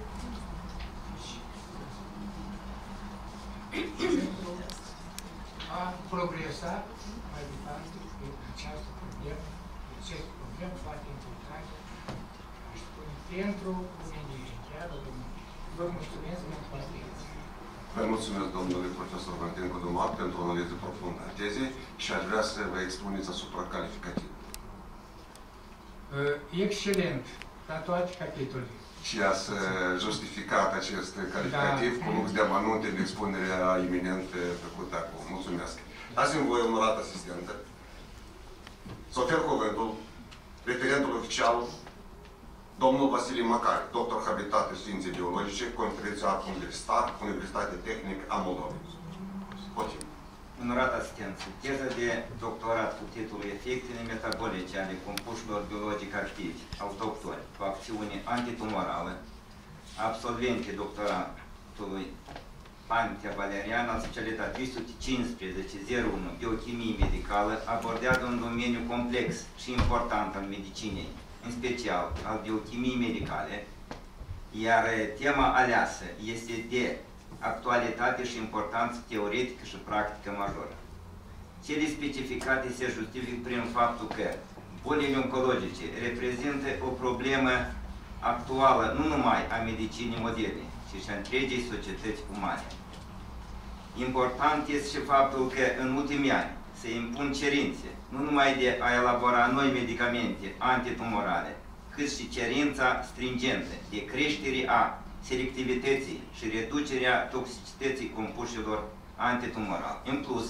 pentru a progresa mai departe pe această problemă, acest problem foarte important, aș spune, pentru omenire, chiar omenire. Vă mulțumesc pentru atenție. Vă mulțumesc, domnule profesor Vantencu Dumat, pentru o analiză profundă a tezei și aș vrea să vă expuneți asupra calificativ. Uh, excelent, la toate capitolele. Și ați justificat acest calificativ Da. cu lux de amănunte în expunerea iminent făcută acum. Mulțumesc. Dați-mi voi, onorat asistentă, să ofer cuvântul referentul oficial, domnul Vasile Macari, doctor habilitate în științe biologice, conferențiar universitar, Universitatea Tehnică a Moldovei. Potim. Onorat asistență, teza de doctorat cu titlul Efectele metabolice ale compușilor biologic activi, autohtoni, cu acțiune antitumorală, absolvente doctoratului Pantea Valeriana, specialitate trei sute cincisprezece zero unu, biochimie medicală, abordează un domeniu complex și important al medicinei, în special al biochimiei medicale, iar tema aleasă este de actualitate și importanță teoretică și practică majoră. Cele specificate se justifică prin faptul că bolile oncologice reprezintă o problemă actuală nu numai a medicinii moderne, ci și a întregii societăți umane. Important este și faptul că în ultimii ani se impun cerințe nu numai de a elabora noi medicamente antitumorale, cât și cerința stringentă de creștere a selectivității și reducerea toxicității compușilor antitumorali. În plus,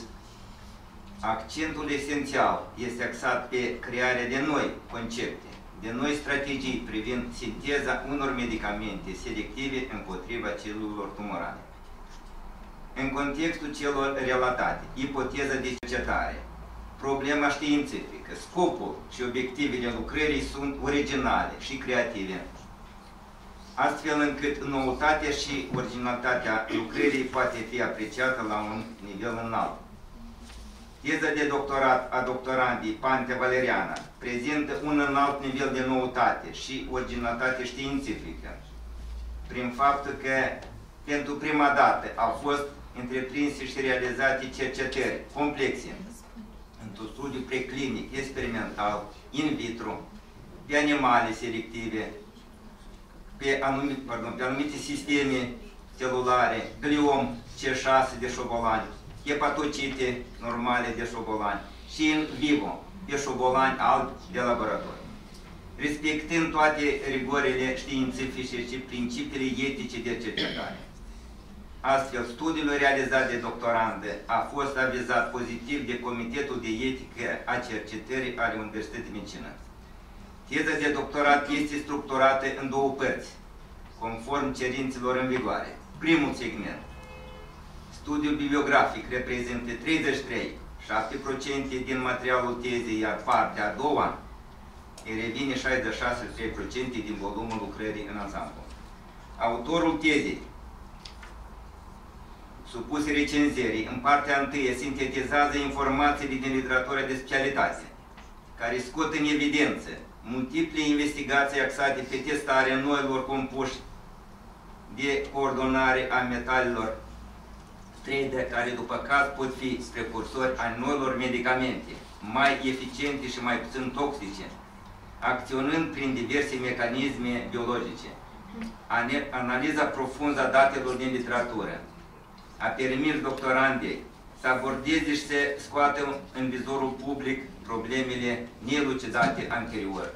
accentul esențial este axat pe crearea de noi concepte, de noi strategii privind sinteza unor medicamente selective împotriva celulelor tumorale. În contextul celor relatate, ipoteza de cercetare, problema științifică, scopul și obiectivele lucrării sunt originale și creative, astfel încât noutatea și originalitatea lucrării poate fi apreciată la un nivel înalt. Teza de doctorat a doctorandei Pantea Valeriana prezintă un înalt nivel de noutate și originalitate științifică, prin faptul că pentru prima dată au fost întreprinse și realizate cercetări complexe într-un studiu preclinic, experimental, in vitro, pe animale selective, pe anumite, pardon, pe anumite sisteme celulare, gliom C șase de șobolani, hepatocite normale de șobolani și în vivo, pe șobolani albi de laborator. respectând toate rigorile științifice și principiile etice de cercetare. Astfel, studiul realizat de doctorandă a fost avizat pozitiv de Comitetul de Etică a Cercetării ale Universității Minchină. Teza de doctorat este structurată în două părți, conform cerințelor în vigoare. Primul segment, studiul bibliografic, reprezintă treizeci și trei virgulă șapte la sută din materialul tezei, iar partea a doua îi revine șaizeci și șase virgulă trei la sută din volumul lucrării în ansamblu. Autorul tezei, supuse recenzării, în partea întâi sintetizează informațiile din literatura de specialitate, care scot în evidență multiple investigații axate pe testarea noilor compuși de coordonare a metalelor trei D, care după caz pot fi precursori ai noilor medicamente, mai eficiente și mai puțin toxice, acționând prin diverse mecanisme biologice. Analiza profundă a datelor din literatură a permis doctorandei să abordeze și să scoată în vizorul public problemele nelucidate anterior.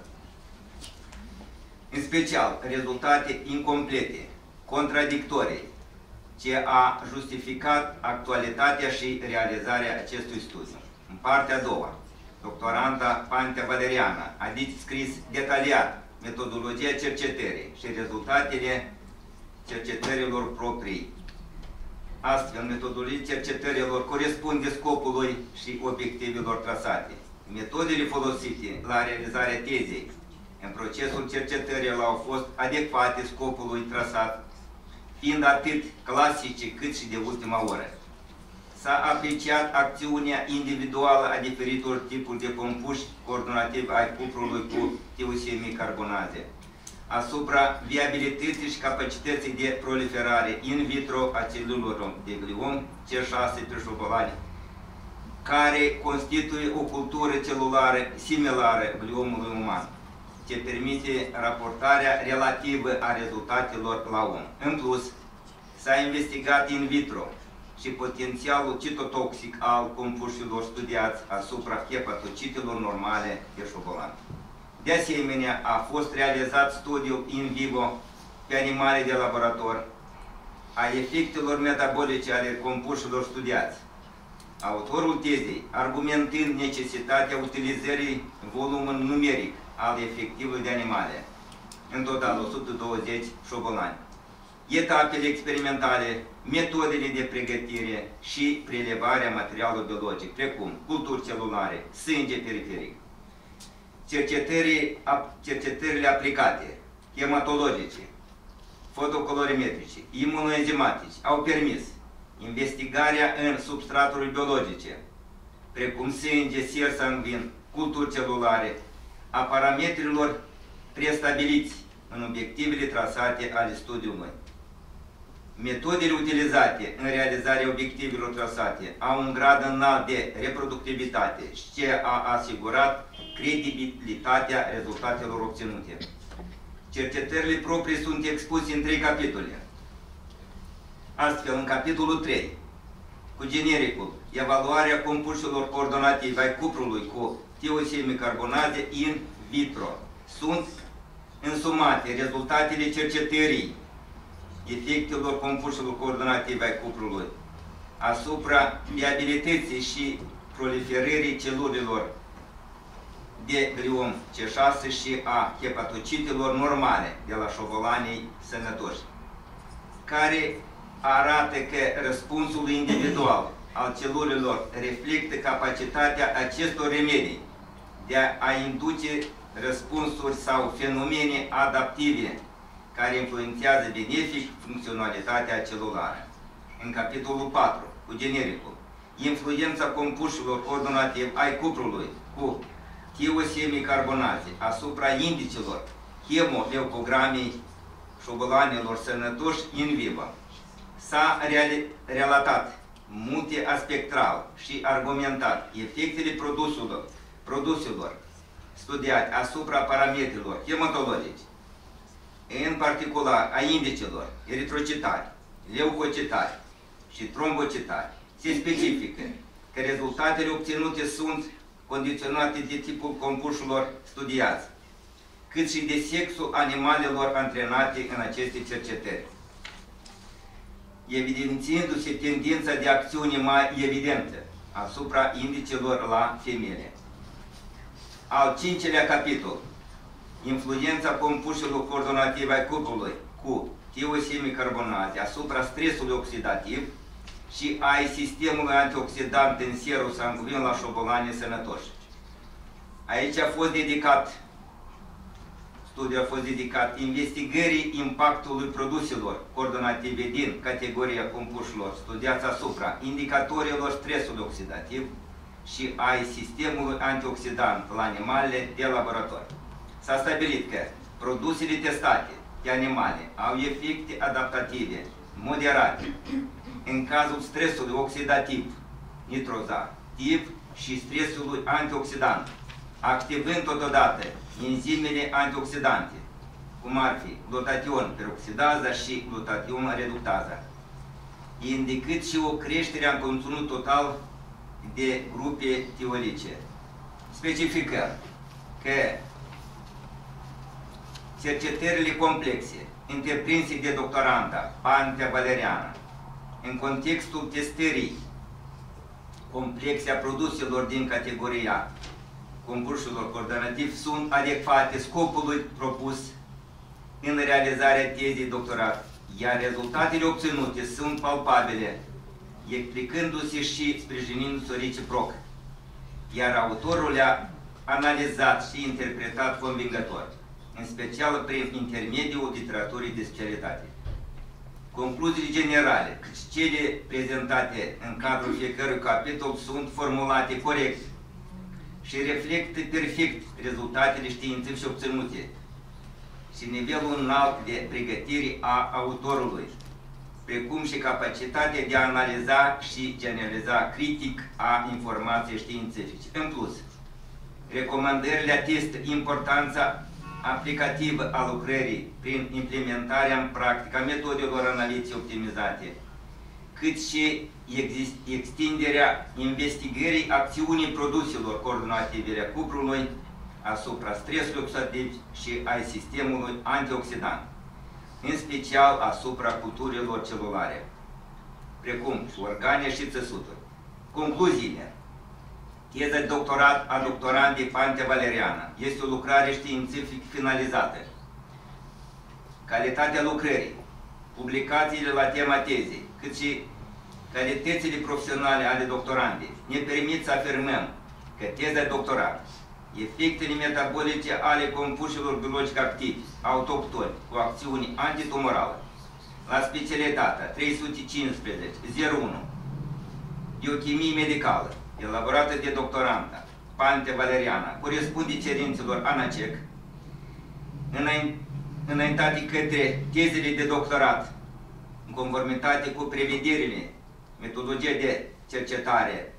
În special, rezultate incomplete, contradictorii, ce a justificat actualitatea și realizarea acestui studiu. În partea a doua, doctoranda Pantea Valeriana a descris detaliat metodologia cercetării și rezultatele cercetărilor proprii. Astfel, metodologia cercetărilor corespunde scopului și obiectivelor trasate. Metodele folosite la realizarea tezei în procesul cercetărilor au fost adecvate scopului trasat, fiind atât clasice cât și de ultima oră. S-a apreciat acțiunea individuală a diferitor tipuri de compuși coordonativi ai cuprului cu tirosimii carbonaze asupra viabilității și capacității de proliferare in vitro a celulelor de gliom C șase trișobolani, care constituie o cultură celulară similară gliomului uman, ce permite raportarea relativă a rezultatelor la om. În plus, s-a investigat in vitro și potențialul citotoxic al compușilor studiați asupra hepatocitelor normale de șobolan. De asemenea, a fost realizat studiul in vivo pe animale de laborator a efectelor metabolice ale compușilor studiați. Autorul tezei, argumentând necesitatea utilizării volumului numeric al efectivului de animale, în total o sută douăzeci șobolani, etapele experimentale, metodele de pregătire și prelevarea materialului biologic, precum culturi celulare, sânge periferic. Cercetările aplicate, hematologice, fotocolorimetrice, imunoenzimatice, au permis investigarea în substraturi biologice, precum sânge, ser sanguin, culturi celulare, a parametrilor prestabiliți în obiectivele trasate ale studiului. Metodele utilizate în realizarea obiectivelor trasate au un grad înalt de reproductivitate și ce a asigurat credibilitatea rezultatelor obținute. Cercetările proprii sunt expuse în trei capitole. Astfel, în capitolul trei, cu genericul, evaluarea compușilor coordonative ai cuprului cu tiosemicarbonaze in vitro, sunt însumate rezultatele cercetării efectelor compușilor coordonative ai cuprului asupra viabilității și proliferării celulelor de gliom C șase și a hepatocitelor normale de la șobolanii sănătoși, care arată că răspunsul individual al celulelor reflectă capacitatea acestor remedii de a induce răspunsuri sau fenomene adaptive care influențează benefic funcționalitatea celulară. În capitolul patru, cu genericul, influența compușilor coordonativi ai cuprului cu tiosemicarbonaze asupra indicelor hemoleucogramei șobolanilor sănătoși in vivo. S-a relatat multiaspectral și argumentat efectele produselor, produselor studiate asupra parametrilor hematologici, în particular a indicelor eritrocitari, leucocitari și trombocitari. Se specifică că rezultatele obținute sunt condiționate de tipul compușilor studiați, cât și de sexul animalelor antrenate în aceste cercetări, evidențiindu-se tendința de acțiune mai evidentă asupra indicelor la femele. Al cincelea capitol, influența compușilor coordonative ai cuplului cu tiosimicarbonate asupra stresului oxidativ și ai sistemului antioxidant în serul sanguin la șobolani sănătoși. Aici a fost dedicat, studiul a fost dedicat investigării impactului produselor coordonative din categoria compușilor studiați asupra indicatorilor stresului oxidativ și ai sistemului antioxidant la animalele de laborator. S-a stabilit că produsele testate de animale au efecte adaptative moderate în cazul stresului oxidativ, nitrozativ și stresului antioxidant, activând totodată enzimele antioxidante, cum ar fi glutatión peroxidaza și glutatión reductaza, indicând și o creștere în conținut total de grupe tiolice. Specificăm că cercetările complexe întreprinse de doctoranta Pantea Valeriana în contextul testării complexe a produselor din categoria compușilor coordonativi sunt adecvate scopului propus în realizarea tezei doctorat, iar rezultatele obținute sunt palpabile, explicându-se și sprijinindu-se reciproc, iar autorul le-a analizat și interpretat convingător, în special prin intermediul literaturii de specialitate. Concluziile generale, cât și cele prezentate în cadrul fiecărui capitol, sunt formulate corect și reflectă perfect rezultatele științifice obținute și nivelul înalt de pregătire a autorului, precum și capacitatea de a analiza și generaliza critic a informației științifice. În plus, recomandările atestă importanța aplicativă a lucrării prin implementarea în practică a metodelor analitice optimizate, cât și extinderea investigării acțiunii produselor coordonative ale cuplului asupra stresului oxidativ și ai sistemului antioxidant, în special asupra culturilor celulare, precum și organe și țesuturi. Concluziile. Teza de doctorat a doctorandei Pantea Valeriana este o lucrare științific finalizată. Calitatea lucrării, publicațiile la tema tezei, cât și calitățile profesionale ale doctorandei ne permit să afirmăm că teza de doctorat, efectele metabolice ale compușilor biologic activi, autohtoni, cu acțiuni antitumorale, la specialitatea trei sute cincisprezece zero unu, biochimie medicală, elaborată de doctoranta Pantea Valeriana, corespunde cerințelor ANACEC, înaintate către tezele de doctorat, în conformitate cu prevederile, metodologia de cercetare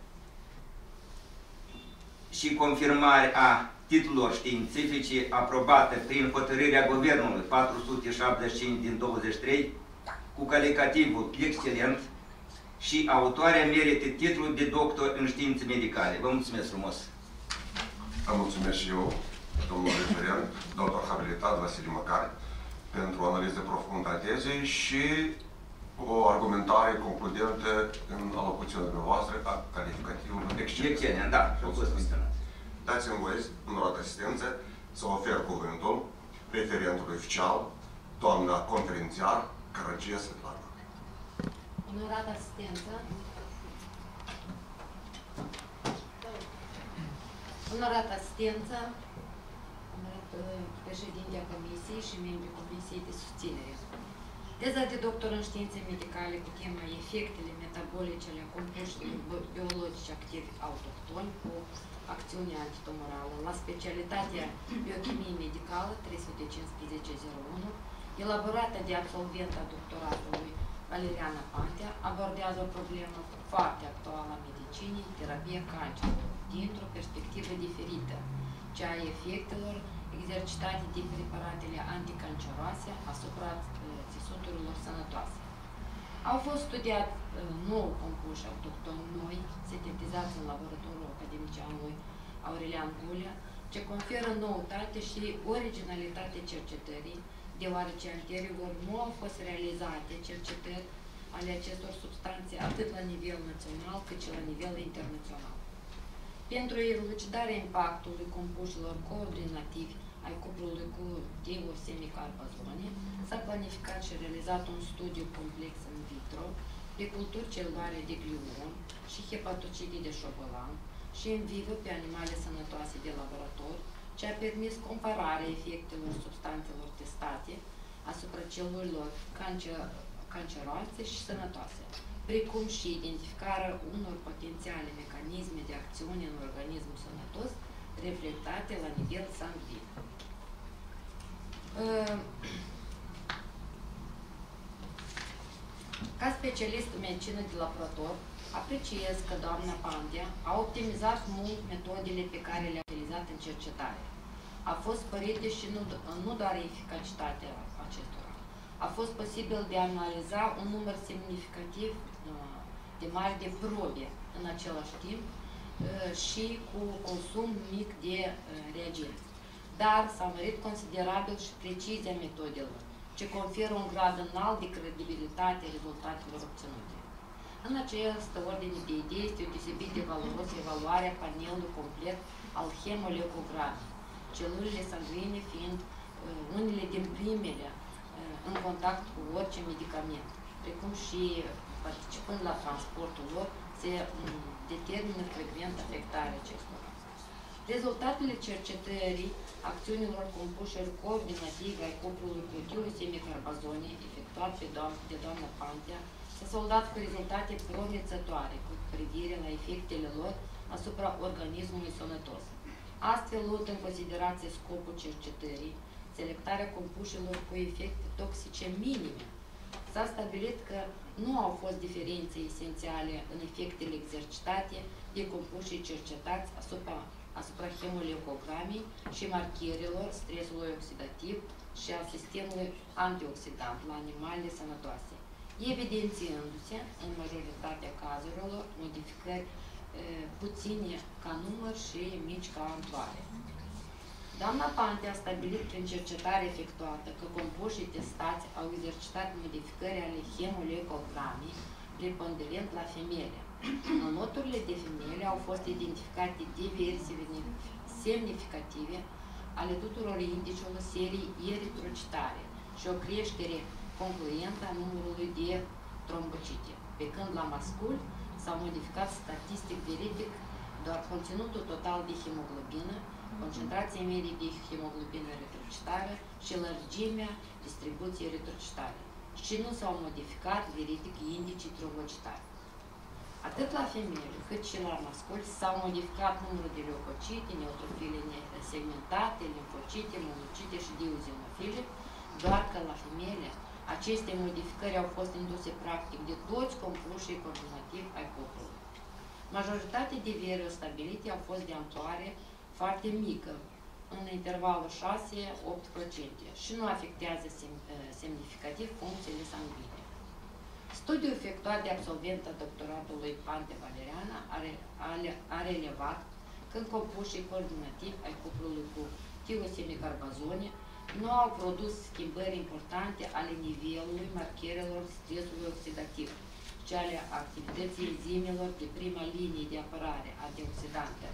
și confirmare a titlurilor științifice aprobate prin hotărârea Guvernului patru sute șaptezeci și cinci din douăzeci și trei, cu calificativul excelent, și autoarea merită titlul de doctor în științe medicale. Vă mulțumesc frumos! Vă mulțumesc și eu, domnul referent, doctor habilitat Vasile Măcar, pentru o analiză profundă a tezei și o argumentare concludentă în alocuțiunea dumneavoastră a calificativului excelent. Excelent, da, a fost menționat. Dați-mi voie, onorată asistență, să ofer cuvântul referentului oficial, doamna conferențiar Cărăgie Svetlana. Onorată asistență, onorată asistență, onorat președinte a Comisiei și membrii Comisiei de susținere. Teza de doctor în științe medicale cu tema efectele metabolice ale compuștilor biologici activi autohtoni cu acțiune antitumorală la specialitatea biochimie medicală trei sute cincisprezece zero unu, elaborată de absolventa doctoratului Valeriana Pantea, abordează o problemă foarte actuală a medicinii, terapia cancerului, dintr-o perspectivă diferită, cea a efectelor exercitate de preparatele anticanceroase asupra țesuturilor sănătoase. Au fost studiat nouă compuși autohtoni noi, sintetizați în laboratorul academicianului Aurelian Gulea, ce conferă noutate și originalitate cercetării, deoarece anterior nu au fost realizate cercetări ale acestor substanțe atât la nivel național cât și la nivel internațional. Pentru elucidarea impactului compușilor coordinativi ai cuplului cu tiosemicarpazone, s-a planificat și realizat un studiu complex in vitro de culturi celulare de gliuron și hepatocide de șobolan și in vivo pe animale sănătoase de laborator, ce a permis compararea efectelor substanțelor testate asupra celulelor cancer canceroase și sănătoase, precum și identificarea unor potențiale mecanisme de acțiune în organismul sănătos reflectate la nivel sanguin. Ca specialist în medicină de laborator, apreciez că doamna Pandea a optimizat mult metodele pe care le-a utilizat în cercetare. A fost spărite și nu, nu doar eficacitatea acestora. A fost posibil de a analiza un număr semnificativ de mari de probe în același timp și cu consum mic de reagenți. Dar s-a mărit considerabil și precizia metodelor, ce conferă un grad înalt de credibilitate rezultatelor obținute. În această ordine de idei este deosebit de valoros evaluarea panelului complet al hemoleucogramei, celulele sanguine fiind unele din primele în contact cu orice medicament, precum și participând la transportul lor, se determină frecvent afectarea acestora. Rezultatele cercetării acțiunilor compușilor coordinative ai cuplului cu tiosemicarpazone efectuat pe doamna, de doamna Pantea s-a soldat cu rezultate promițătoare cu privire la efectele lor asupra organismului sănătos. Astfel, luând în considerație scopul cercetării, selectarea compușilor cu efecte toxice minime, s-a stabilit că nu au fost diferențe esențiale în efectele exercitate de compușii cercetați asupra, asupra hemoleucogramei și marcherilor stresului oxidativ și al sistemului antioxidant la animalele sănătoase, evidențiându-se, în majoritatea cazurilor, modificări e, puține ca număr și mici ca amploare. Doamna Pante a stabilit prin cercetare efectuată că compușii testați au exercitat modificări ale hemoleucogramei preponderent la femele. În noturile de femele au fost identificate diverse semnificative ale tuturor indicilor serii eritrocitare și o creștere concluentă a numărului de trombocite, pe când la mascul s-au modificat statistic veridic doar conținutul total de hemoglobină, concentrația medie de hemoglobină eritrocitară și lărgimea distribuției eritrocitare și nu s-au modificat veridic indicii trombocitari. Atât la femei cât și la masculi s-au modificat numărul de leucocite, neutrofile segmentate, limfocite, monocite și eozinofile, doar că la femeile aceste modificări au fost induse practic de toți compușii coordinativi ai cuplului. Majoritatea de vieruri stabilite au fost de amploare foarte mică, în intervalul șase la opt la sută și nu afectează semnificativ funcțiile sanguine. Studiul efectuat de absolventa doctoratului Pante Valeriana a relevat că compușii coordinativi ai cuplului cu tiosemicarpazone nu au produs schimbări importante ale nivelului marcherilor stresului oxidativ și ale activității enzimelor de prima linie de apărare antioxidantă,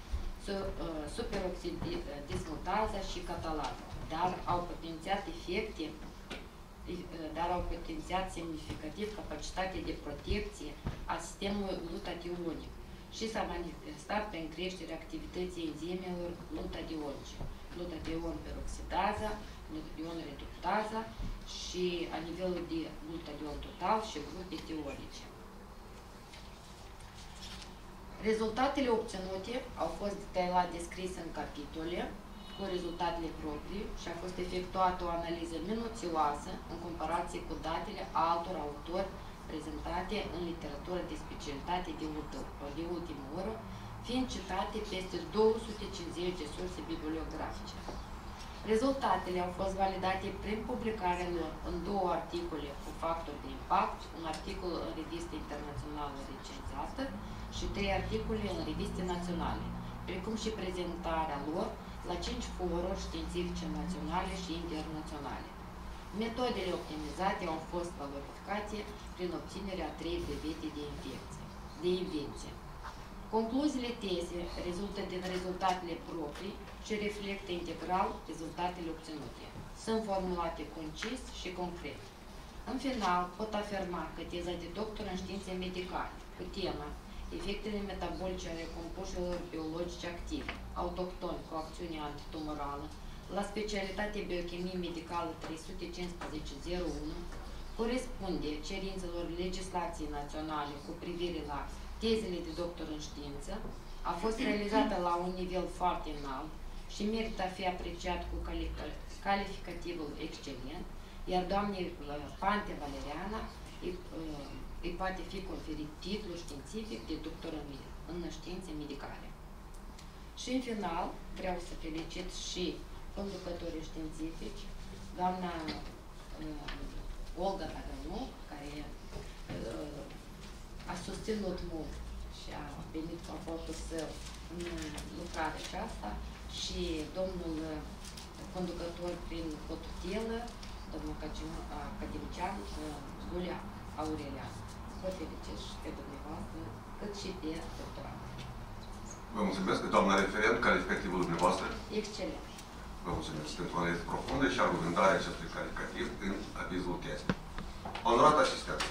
superoxidismutaza și catalaza, dar au potențiat efecte, dar au potențiat semnificativ capacitatea de protecție a sistemului glutationic și s-a manifestat prin creșterea activității enzimelor glutationice, glutation peroxidaza, glutation reductaza și a nivelul de glutation total și grupe teorice. Rezultatele obținute au fost detaliat descrise în capitole cu rezultatele proprii și a fost efectuată o analiză minuțioasă în comparație cu datele altor autori prezentate în literatură de specialitate de, de ultimă oră, fiind citate peste două sute cincizeci de surse bibliografice. Rezultatele au fost validate prin publicarea lor în două articole cu factori de impact, un articol în revistă internațională recenzată și trei articole în reviste naționale, precum și prezentarea lor la cinci foruri științifice naționale și internaționale. Metodele optimizate au fost valorificate prin obținerea a trei brevete de infecție, de invenție. Concluziile teze rezultă din rezultatele proprii și reflectă integral rezultatele obținute. Sunt formulate concis și concret. În final, pot afirma că teza de doctor în științe medicale cu tema efectele metabolice ale compușilor biologice active, autohtoni cu acțiune antitumorală, la specialitate biochimie medicală trei sute cincisprezece zero unu, corespunde cerințelor legislației naționale cu privire la tezele de doctor în știință, a fost realizată la un nivel foarte înalt și merită a fi apreciat cu calificativul excelent, iar doamnei Pante Valeriana îi, îi poate fi conferit titlul științific de doctor în științe medicale. Și în final vreau să felicit și conducătorii științifici, doamna uh, Olga Tagănuc, care uh, a susținut mult și a venit cu aportul său în lucrarea aceasta, și domnul conducător prin cotutelă, domnul academician Zulea Aurelian. Vă felicit și pe dumneavoastră, cât și pe doctorat. Vă mulțumesc, doamna referent, calificativul dumneavoastră. Excelent. Vă mulțumesc pentru analiză profundă și argumentarea acestui calificativ în avizul tezei. Onorată asistență,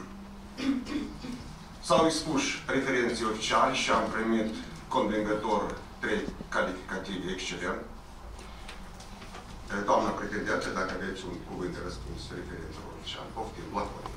s-au expus referenții oficiali și am primit convingător trei calificative excelent. Doamna pretendentă, dacă aveți un cuvânt de răspuns referențelor oficiali, poftim, platonic.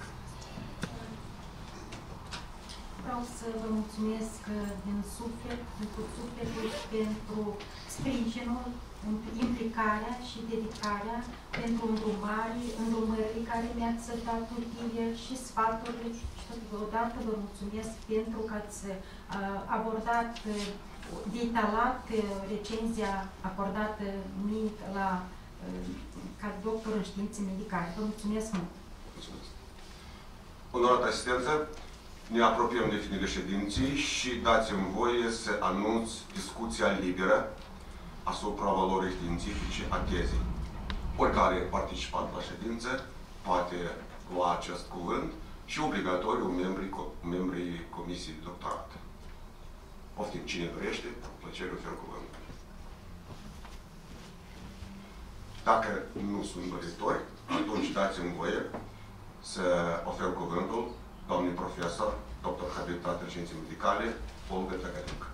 Vreau să vă mulțumesc din suflet, cu sufletul pentru sprijinul, implicarea și dedicarea pentru îndrumări, îndrumările care mi-ați dat utile și sfaturile și totodată vă mulțumesc pentru că ați uh, abordat uh, detalat uh, recenzia acordată mie la uh, ca doctor în științe medicale. Vă mulțumesc mult! Mulțumesc! Onorată asistență, ne apropiem de finele ședinței și dați-mi voie să anunț discuția liberă asupra valorii științifice a tezei. Oricare participant la ședință poate lua acest cuvânt și obligatoriu membrii, membrii Comisiei de Doctorat. Poftim, cine dorește, plăcere ofer cuvântul. Dacă nu sunt doritori, atunci dați-mi voie să ofer cuvântul doamnei profesor, doctor habilitat în științe medicale, Olga Tagănuc.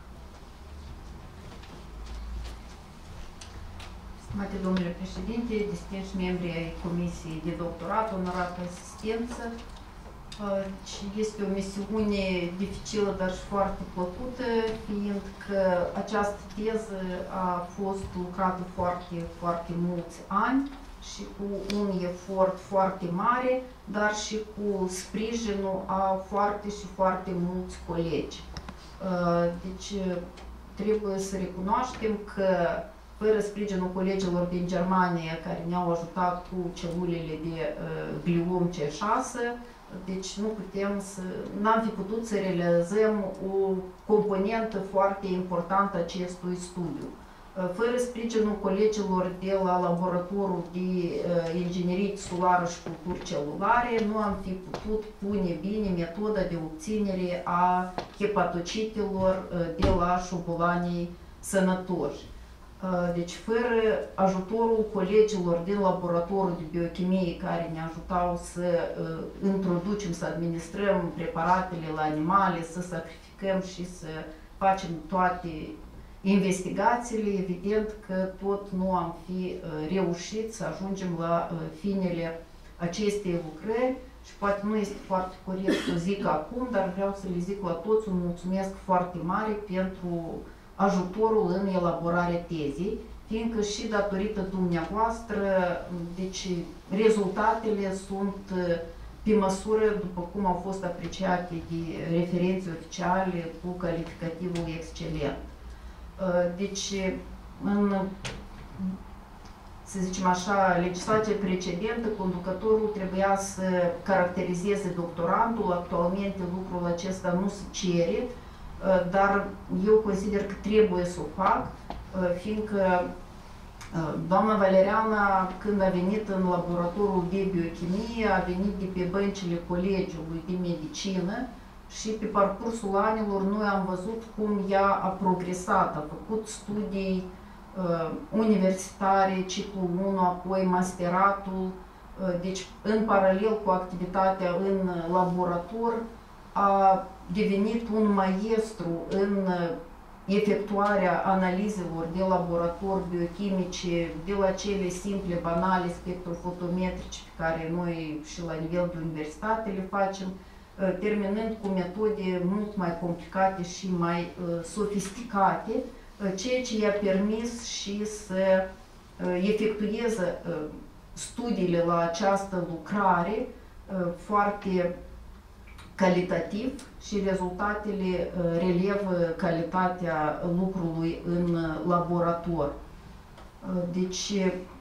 Stimate domnule președinte, distinși membri ai Comisiei de Doctorat, onorată asistență, este o misiune dificilă, dar și foarte plăcută, fiindcă această teză a fost lucrată foarte, foarte mulți ani și cu un efort foarte mare, dar și cu sprijinul a foarte și foarte mulți colegi. Deci, trebuie să recunoaștem că fără sprijinul colegilor din Germania, care ne-au ajutat cu celulele de gliom C șase, deci nu putem să, n-am fi putut să realizăm o componentă foarte importantă a acestui studiu. Fără sprijinul colegilor de la laboratorul de inginerie solară și culturi celulare, nu am fi putut pune bine metoda de obținere a hepatocitelor de la șobolanii sănătoși. Deci, fără ajutorul colegilor din laboratorul de biochimie care ne ajutau să uh, introducem, să administrăm preparatele la animale, să sacrificăm și să facem toate investigațiile, evident că tot nu am fi uh, reușit să ajungem la uh, finele acestei lucrări și poate nu este foarte corect să zic acum, dar vreau să le zic la toți un mulțumesc foarte mare pentru ajutorul în elaborarea tezei, fiindcă și datorită dumneavoastră, deci rezultatele sunt pe măsură, după cum au fost apreciate de referențe oficiale cu calificativul excelent. Deci, în, să zicem așa, legislația precedentă, conducătorul trebuia să caracterizeze doctorantul, actualmente lucrul acesta nu se cere, dar eu consider că trebuie să o fac, fiindcă doamna Valeriana, când a venit în laboratorul de biochimie, a venit de pe băncile colegiului de medicină și pe parcursul anilor noi am văzut cum ea a progresat, a făcut studii uh, universitare, ciclul unu, apoi masteratul, uh, deci în paralel cu activitatea în laborator a devenit un maestru în uh, efectuarea analizelor de laborator biochimice, de la cele simple, banale, spectrofotometrice pe care noi și la nivel de universitate le facem, terminând cu metode mult mai complicate și mai uh, sofisticate, uh, ceea ce i-a permis și să uh, efectueze uh, studiile la această lucrare uh, foarte calitativ și rezultatele uh, relevă calitatea lucrului în uh, laborator. Uh, deci,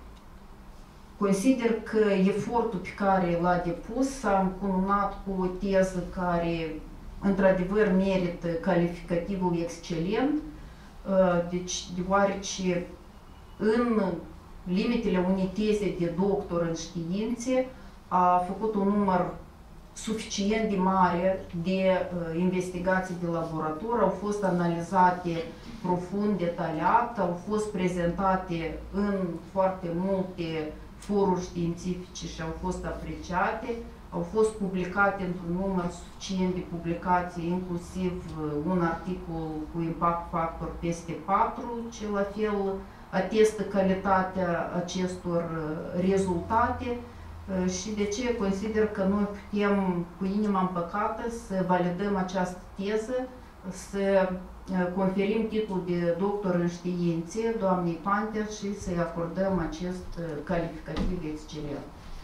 consider că efortul pe care l-a depus s-a încununat cu o teză care, într-adevăr, merită calificativul excelent, deci, deoarece în limitele unei teze de doctor în științe a făcut un număr suficient de mare de investigații de laborator, au fost analizate profund, detaliat, au fost prezentate în foarte multe foruri științifice și au fost apreciate, au fost publicate într-un număr suficient de publicații, inclusiv un articol cu impact factor peste patru, ce la fel atestă calitatea acestor rezultate și de ce consider că noi putem cu inima împăcată să validăm această teză, să conferim titlul de doctor în științe doamnei Panter și să-i acordăm acest calificativ excelent.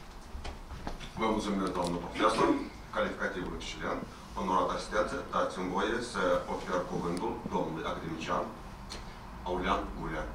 Vă mulțumim, doamnă profesor, calificativul excelent. Onorat asistență, dați-mi voie să ofer cuvântul domnului academician Aulian Gulea.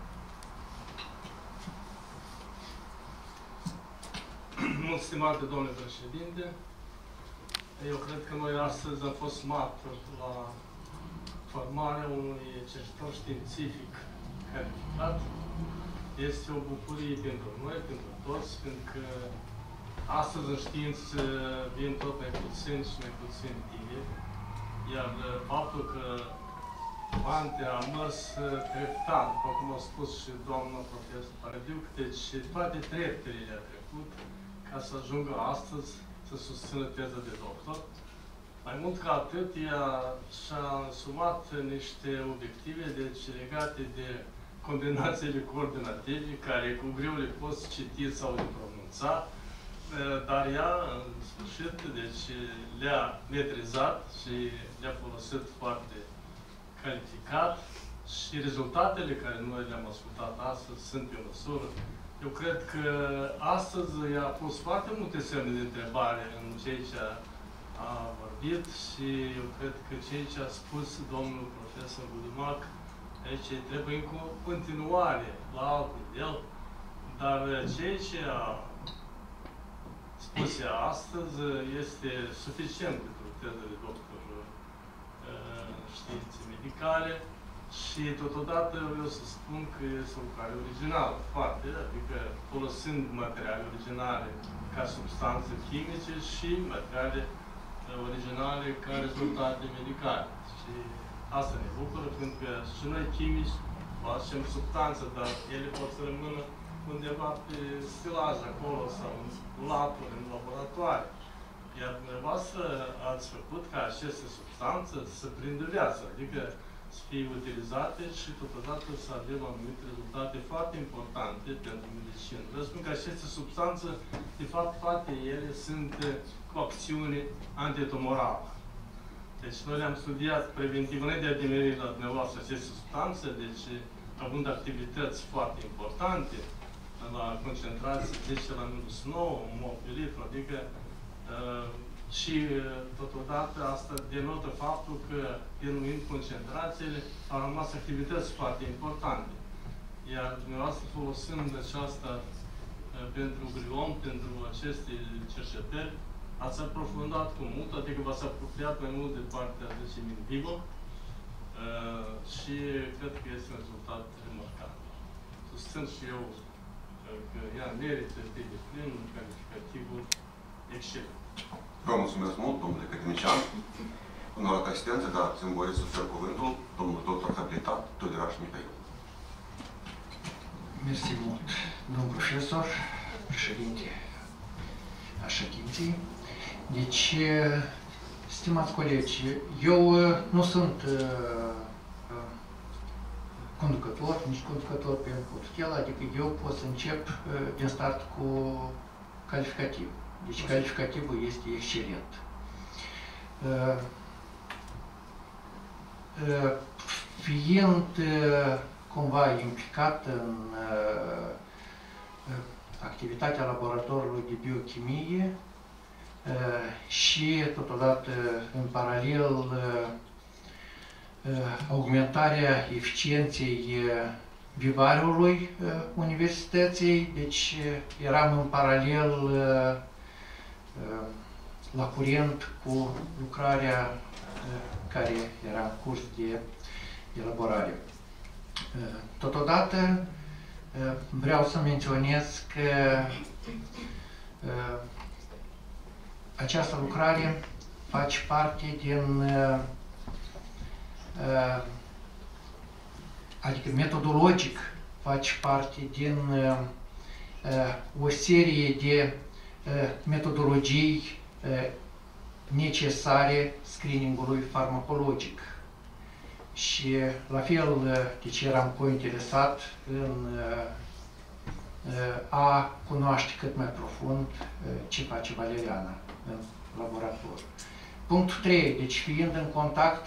Mult stimate domnule președinte, eu cred că noi astăzi am fost martori la formarea unui cercetător științific calificat. Este o bucurie pentru noi, pentru toți, pentru că astăzi în știință vin tot mai puțin și mai puțin tineri, iar faptul că Pante a mers treptat, după cum a spus și doamna profesor Paradiuc, deci toate treptele le-a trecut ca să ajungă astăzi să susțină teza de doctor. Mai mult ca atât, ea și-a însumat niște obiective deci, legate de combinațiile coordinative, care cu greu le poți citi sau le pronunța, dar ea, în sfârșit, deci, le-a metrizat și le-a folosit foarte calificat și rezultatele care noi le-am ascultat astăzi sunt pe măsură. Eu cred că astăzi i-a pus foarte multe semne de întrebare în ceea ce a vorbit și eu cred că ceea ce a spus domnul profesor Budimac aici trebuie în continuare la alt nivel, dar ceea ce a spus ea astăzi este suficient pentru teză de doctor în științe medicale și totodată vreau să spun că este o lucrare originală, foarte, adică folosind materiale originale ca substanțe chimice și materiale originale ca rezultate medicale. Și asta ne bucură, pentru că și noi chimici facem substanțe, dar ele pot să rămână undeva pe stilaj acolo sau în laturi, în laboratoare. Iar dumneavoastră ați făcut ca aceste substanțe să prindă viață, adică să fie utilizate și totodată să avem anumite rezultate foarte importante pentru medicină. Vreau să spun că aceste substanțe, de fapt, toate ele sunt cu acțiune antitumorală. Deci noi le-am studiat preventiv înainte de a demeri la dumneavoastră aceste substanțe, deci având activități foarte importante, la concentrație zece la minus nouă, mol pe litru, adică uh, și totodată asta denotă faptul că, diminuind concentrațiile, au rămas activități foarte importante. Iar dumneavoastră, folosind aceasta uh, pentru gliom, pentru aceste cercetări, ați aprofundat cu mult, adică v-ați apropiat mai mult de partea, zicem, in vivo, Uh, și cred că este un rezultat remarcabil. Susțin și eu uh, că ea merită pe deplin calificativul excelent. Vă mulțumesc mult, domnule academician. Onorată asistență, dați-mi voie să ofer cuvântul, domnul doctor habilitat Tuderaș Mihail. Mersi mult, domn profesor, președinte a ședinței. Deci, stimați colegi, eu nu sunt uh, conducător, nici conducător pe tutela, adică eu pot să încep uh, din start cu calificativ. Deci calificativul este excelent. Uh, uh, fiind uh, cumva implicat în uh, activitatea laboratorului de biochimie uh, și totodată în paralel uh, augmentarea eficienței uh, vivariului uh, universității, deci uh, eram în paralel uh, uh, la curent cu lucrarea uh, care era în curs de elaborare. Totodată vreau să menționez că această lucrare face parte din, adică metodologic face parte din o serie de metodologii necesare screeningului farmacologic. Și la fel, deci eram cointeresat în a cunoaște cât mai profund ce face Valeriana în laborator. Punctul trei. Deci fiind în contact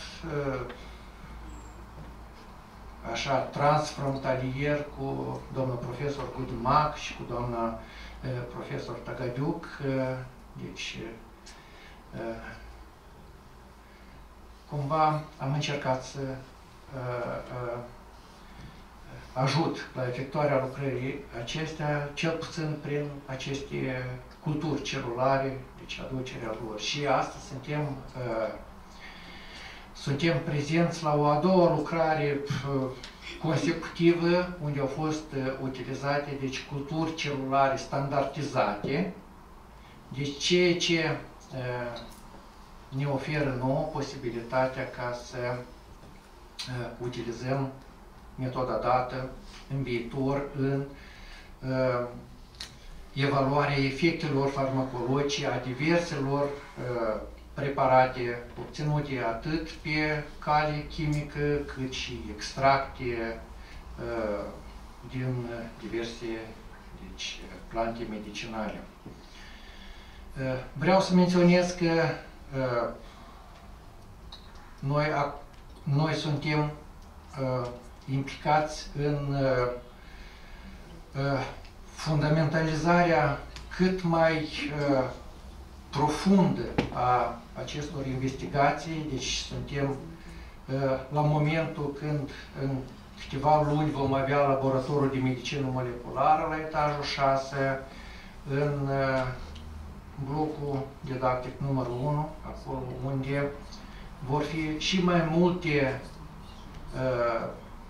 așa transfrontalier cu domnul profesor Gudimac și cu doamna profesor Tagadiuc, deci cumva am încercat să uh, uh, ajut la efectuarea lucrării acestea, cel puțin prin aceste culturi celulare, deci aducerea lor. Și astăzi suntem, uh, suntem prezenți la o a doua lucrare uh, consecutivă, unde au fost uh, utilizate deci, culturi celulare standardizate, deci ceea ce uh, ne oferă nouă posibilitatea ca să uh, utilizăm metoda dată în viitor în uh, evaluarea efectelor farmacologice a diverselor uh, preparate obținute atât pe cale chimică cât și extracte uh, din diverse deci, plante medicinale. Uh, vreau să menționez că Uh, noi, noi suntem uh, implicați în uh, uh, fundamentalizarea cât mai uh, profundă a acestor investigații, deci suntem uh, la momentul când în câteva luni vom avea laboratorul de medicină moleculară la etajul șase, în uh, blocul didactic numărul unu, acolo unde vor fi și mai multe uh,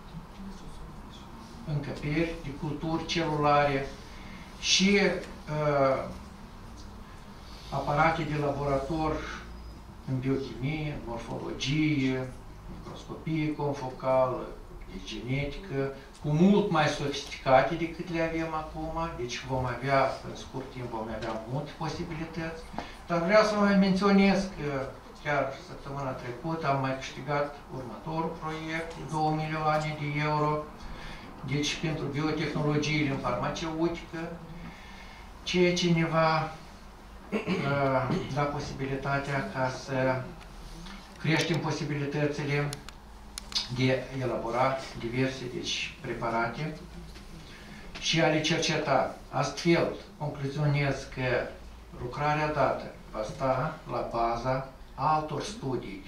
încăperi de culturi celulare și uh, aparate de laborator în biochimie, morfologie, microscopie confocală, de genetică, cu mult mai sofisticate decât le avem acum, deci vom avea, în scurt timp, vom avea multe posibilități. Dar vreau să mai menționez că chiar săptămâna trecută am mai câștigat următorul proiect, două milioane de euro, deci pentru biotehnologiile în farmaceutică, ceea ce ne va uh, da posibilitatea ca să creștem posibilitățile de elabora diverse deci, preparate și a le cerceta. Astfel, concluzionez că lucrarea dată va sta la baza altor studii.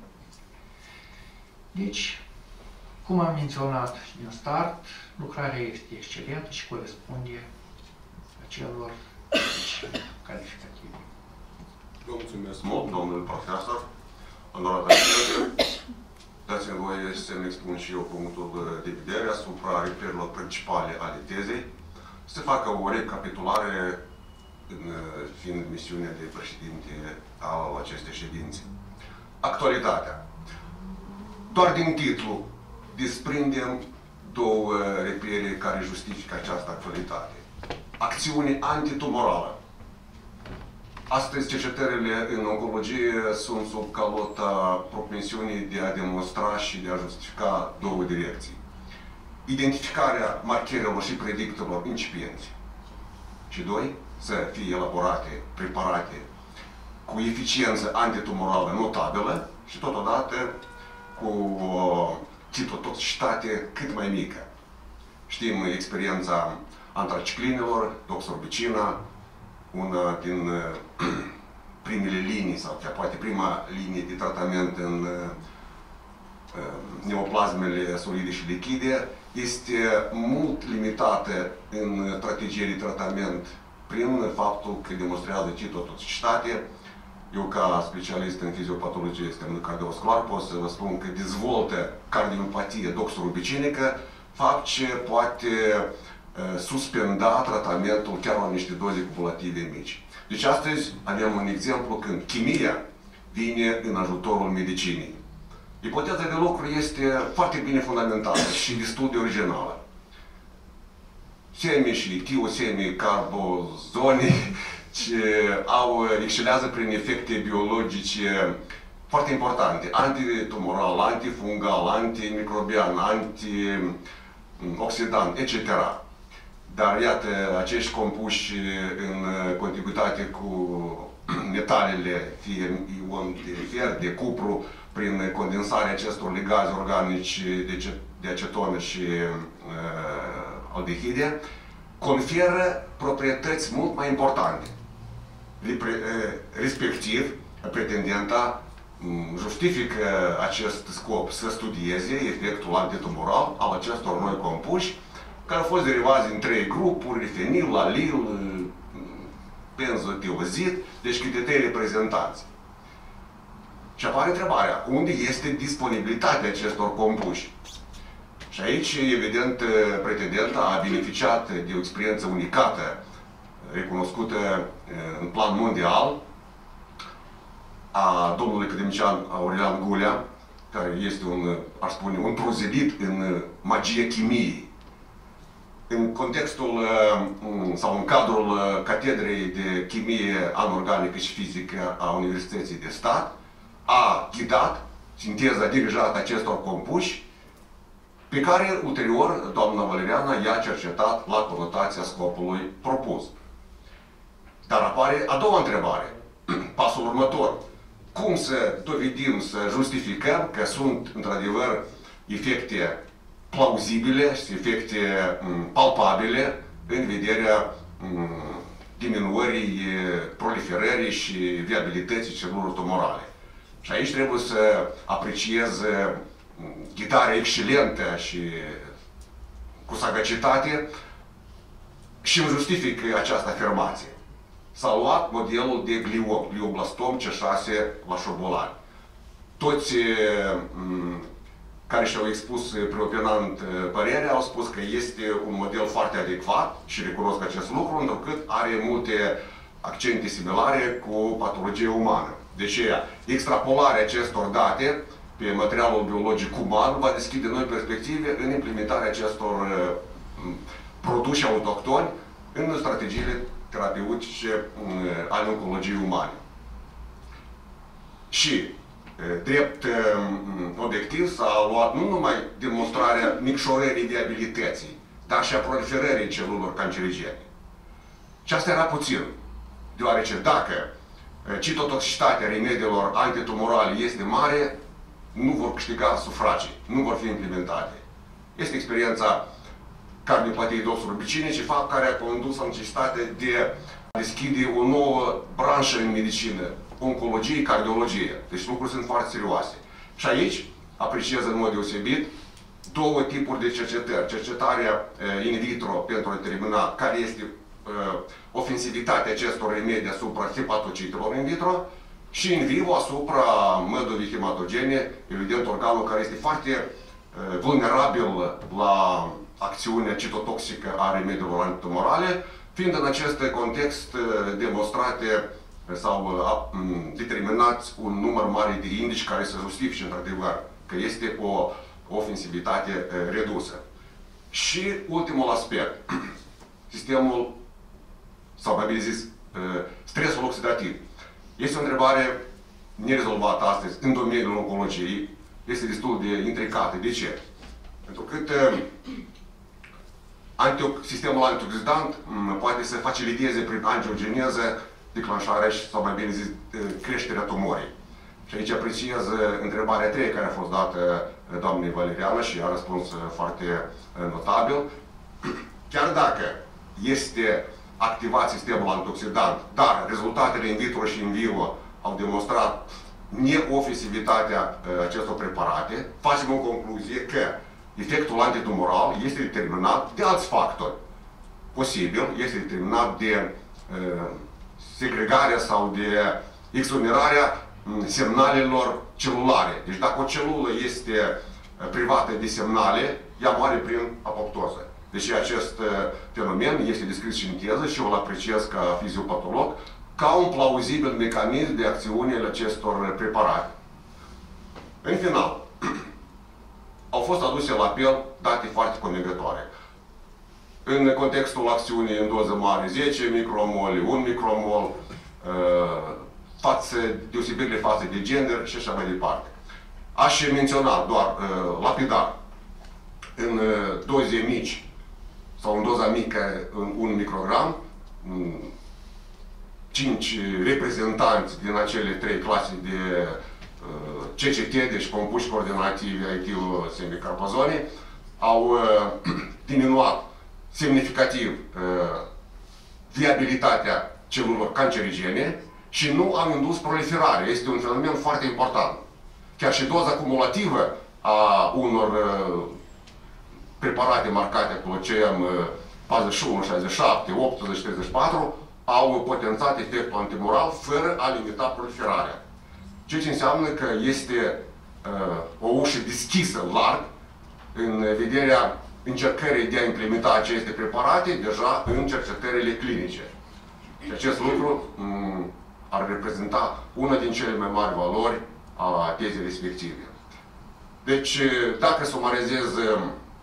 Deci, cum am menționat din start, lucrarea este excelentă și corespunde acelor calificative. Vă mulțumesc mult, domnul profesor. Onorată asistență, Dați-mi voie să-mi expun și eu punctul de vedere asupra reperilor principale ale tezei, să facă o recapitulare în fiind misiunea de președinte al acestei ședințe. Actualitatea. Doar din titlu desprindem două repere care justifică această actualitate. Acțiune antitumorală. Astăzi, cercetările în oncologie sunt sub calota propensiunii de a demonstra și de a justifica două direcții. Identificarea marcherelor și predictorilor incipienți. Și doi, să fie elaborate, preparate cu eficiență antitumorală notabilă și totodată cu o citotoxicitate cât mai mică. Știm experiența antraciclinilor, doxorubicina, una din primele linii sau chiar poate prima linie de tratament în neoplasmele solide și lichide, este mult limitată în strategie de tratament prin faptul că demonstrează citotoxicitate. Eu, ca specialist în fiziopatologie sistemului cardiovascular, pot să vă spun că dezvoltă cardiopatie doxorubicinică, fapt ce poate uh, suspenda tratamentul chiar la niște doze cumulative mici. Deci astăzi avem un exemplu când chimia vine în ajutorul medicinii. Ipoteza de lucru este foarte bine fundamentată și destul de originală. Semi și tiosemi carbozoni ce au, excelează prin efecte biologice foarte importante, antitumoral, antifungal, antimicrobian, antioxidant, et cetera. Dar iată, acești compuși în contiguitate cu metalele, fie ion de fer, de cupru, prin condensarea acestor ligaze organici de, de acetonă și uh, aldehide, conferă proprietăți mult mai importante. Respectiv, pretendenta justifică acest scop să studieze efectul antitumoral al acestor noi compuși, care au fost derivați în trei grupuri, fenil, alil, benzotiazid, deci câte trei reprezentanți. Și apare întrebarea, unde este disponibilitatea acestor compuși? Și aici, evident, pretendenta a beneficiat de o experiență unicată, recunoscută în plan mondial, a domnului academician Aurelian Gulea, care este un, aș spune, un prozelit în magia chimiei. În contextul sau în cadrul Catedrei de Chimie Anorganică și Fizică a Universității de Stat, a ghidat sinteza dirijată acestor compuși, pe care, ulterior, doamna Valeriana i-a cercetat la conotația scopului propus. Dar apare a doua întrebare, pasul următor. Cum să dovedim, să justificăm că sunt, într-adevăr, efecte plauzibile și efecte palpabile în vederea diminuării proliferării și viabilității celulelor tumorale. Și aici trebuie să apreciez ghidarea excelentă și cu sagacitate și îmi justific această afirmație. S-a luat modelul de gliom, glioblastom C șase la șobolani. Toți care și-au expus preopinant părerea au spus că este un model foarte adecvat și recunosc acest lucru, întrucât are multe accente similare cu patologia umană. De aceea, extrapolarea acestor date pe materialul biologic uman va deschide noi perspective în implementarea acestor produși autohtoni în strategiile terapeutice ale oncologiei umane. Și drept obiectiv s-a luat nu numai demonstrarea micșorării viabilității, dar și a proliferării celulelor cancerigene. Și asta era puțin, deoarece dacă citotoxicitatea remediilor antitumorale este mare, nu vor câștiga sufragii, nu vor fi implementate. Este experiența cardiopatiei doxorubicinice, fapt care a condus la necesitatea de a deschide o nouă branșă în medicină, oncologie, cardiologie. Deci lucruri sunt foarte serioase. Și aici apreciez în mod deosebit două tipuri de cercetări. Cercetarea in vitro pentru a determina care este ofensivitatea acestor remedii asupra hepatocitelor in vitro și in vivo asupra măduvii hematogene, evident organul care este foarte vulnerabil la acțiunea citotoxică a remediilor antitumorale, fiind în acest context demonstrate sau determinați un număr mare de indici care să justifice într-adevăr că este o ofensivitate redusă. Și ultimul aspect, sistemul, sau mai bine zis, stresul oxidativ. Este o întrebare nerezolvată astăzi în domeniul oncologiei, este destul de intricată. De ce? Pentru că sistemul antioxidant poate să faciliteze prin angiogeneză declanșarea și, sau mai bine zis, creșterea tumorii. Și aici apreciez întrebarea trei care a fost dată doamnei Valeriana și a răspuns foarte notabil. Chiar dacă este activat sistemul antioxidant, dar rezultatele in vitro și in vivo au demonstrat neofensivitatea acestor preparate, facem în concluzie că efectul antitumoral este determinat de alți factori. Posibil, este determinat de uh, segregarea sau de exonerarea semnalelor celulare. Deci dacă o celulă este privată de semnale, ea moare prin apoptoză. Deci acest fenomen este descris și în teză și o apreciez ca fiziopatolog ca un plauzibil mecanism de acțiune al acestor preparate. În final, au fost aduse la apel date foarte convingătoare. În contextul acțiunii în doză mare, zece micromoli, un micromol, față, deosebirile față de gender și așa mai departe. Aș menționa doar lapidar în doze mici sau în doza mică în un microgram, cinci reprezentanți din acele trei clase de C C T, deci compuși coordinativi etil-semicarbazone, au diminuat semnificativ viabilitatea celulelor cancerigene și nu au indus proliferare. Este un fenomen foarte important. Chiar și doza cumulativă a unor preparate marcate cu C M patruzeci și unu, șaizeci și șapte, optsprezece, treizeci și patru au potențat efectul antitumoral fără a limita proliferarea. Ceea ce înseamnă că este uh, o ușă deschisă larg în vederea încercării de a implementa aceste preparate deja în cercetările clinice. Și acest lucru um, ar reprezenta una din cele mai mari valori a tezei respective. Deci, dacă sumarizez uh,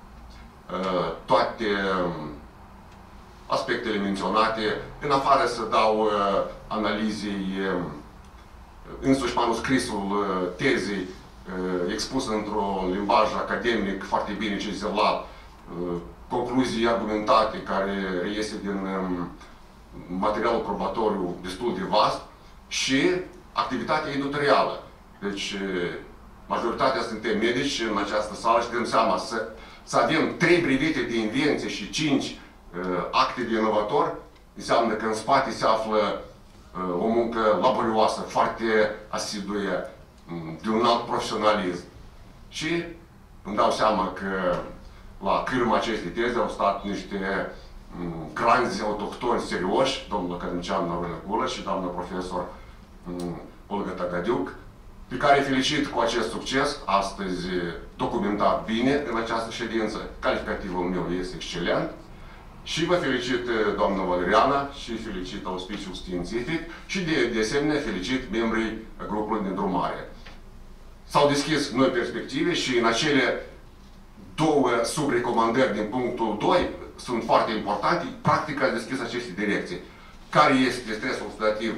toate uh, aspectele menționate, în afară să dau uh, analizei uh, însuși manuscrisul uh, tezei uh, expus într-un limbaj academic foarte bine cizelat, uh, concluzii argumentate care reiese din um, materialul probatoriu destul de vast și activitatea editorială. Deci, uh, majoritatea suntem medici în această sală și dăm seama să, să avem trei brevete de invenție și cinci acte de inovator, înseamnă că în spate se află uh, o muncă laborioasă, foarte asiduie, de un alt profesionalism. Și îmi dau seama că la cârma acestei teze au stat niște um, granzi autohtoni serioși, domnul academician Năruine Gulă și doamna profesor um, Olga Tagadiuc, pe care îi felicit cu acest succes, astăzi documentat bine în această ședință. Calificativul meu este excelent. Și vă felicit, doamna Valeriana, și felicit auspiciul științific și de, de asemenea felicit membrii grupului de îndrumare. S-au deschis noi perspective și în acele două subrecomandări din punctul doi sunt foarte importante. Practic a deschis aceste direcții. Care este stresul oxidativ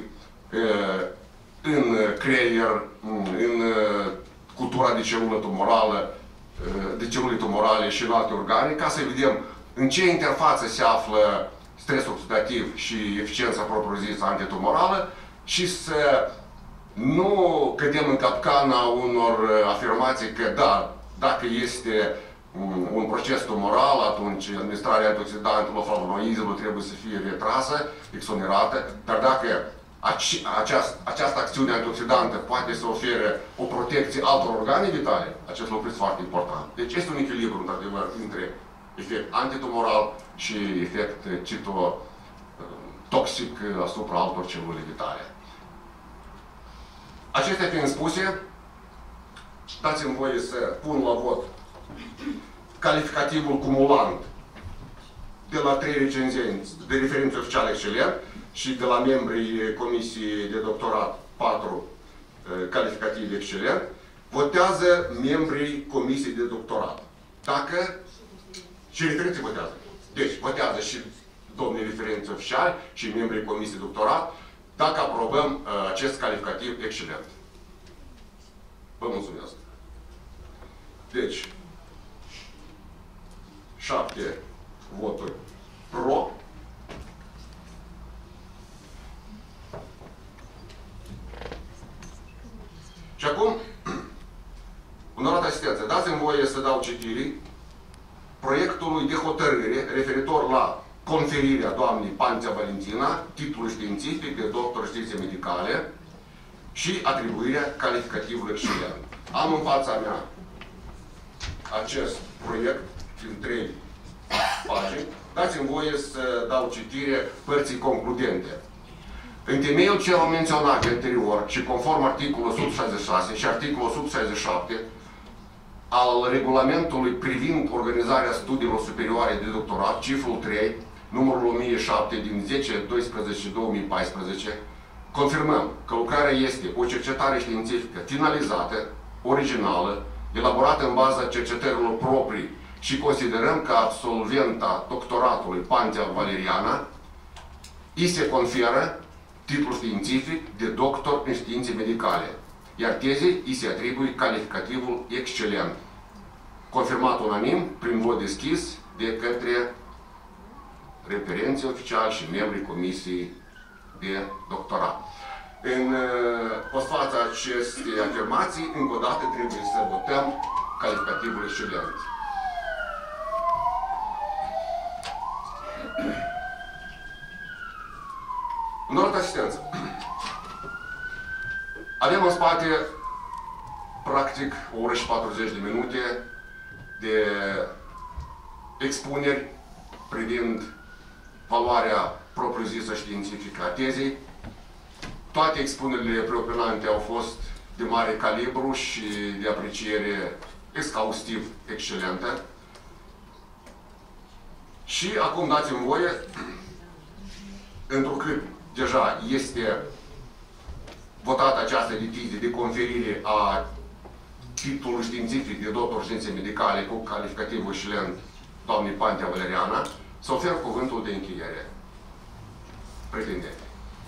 în creier, în cultura de celulă tumorală, de celule tumorale și în alte organe, ca să vedem în ce interfață se află stresul oxidativ și eficiența propriu-zisă antitumorală și să nu cădem în capcana unor afirmații că da, dacă este un, un proces tumoral, atunci administrarea antioxidantelor, flavonoizelor trebuie să fie retrasă, exonerată, dar dacă ace, aceast, această acțiune antioxidantă poate să ofere o protecție altor organe vitale, acest lucru este foarte important. Deci este un echilibru, într-adevăr, între efect antitumoral și efect citotoxic asupra altor celule vitale. Acestea fiind spuse, dați-mi voie să pun la vot calificativul cumulant de la trei recenzenți de referință oficial excelent și de la membrii Comisiei de Doctorat patru calificativ excelent, votează membrii Comisiei de Doctorat. Dacă și referinții votează. Deci, votează și domnii referinți oficiali și membrii Comisiei de Doctorat dacă aprobăm uh, acest calificativ excelent. Vă mulțumesc. Deci, șapte voturi pro. Și acum, onorată asistență, dați-mi voie să dau citire proiectului de hotărâre referitor la conferirea doamnei Pantea Valentina, titlul științific de doctor științe medicale și atribuirea calificativului excelent. Am în fața mea acest proiect din trei pagini. Dați-mi voie să dau citire părții concludente. În temeiul celor menționate anterior și conform articolul o sută șaizeci și șase și articolul o sută șaizeci și șapte al regulamentului privind organizarea studiilor superioare de doctorat, cifrul trei, numărul o mie șapte din zece doisprezece două mii paisprezece, confirmăm că lucrarea este o cercetare științifică finalizată, originală, elaborată în baza cercetărilor proprii și considerăm că absolventa doctoratului Pantea Valeriana îi se conferă titlul științific de doctor în științe medicale, iar tezei îi se atribuie calificativul excelent, confirmat unanim prin vot deschis de către referenții oficiali și membrii Comisiei de Doctorat. În postfața acestei afirmații, încă o dată trebuie să votăm calificativul excelent. Onorată asistență, avem în spate practic o oră și patruzeci de minute de expuneri privind valoarea propriu-zisă științifică a tezei. Toate expunerile preopinante au fost de mare calibru și de apreciere exhaustiv excelentă. Și acum dați-mi voie, întrucât deja este votată această decizie de conferire a titlului științific de doctor științe medicale cu calificativul excelent doamnei Pantea Valeriana, să ofer cuvântul de încheiere. Pretendente.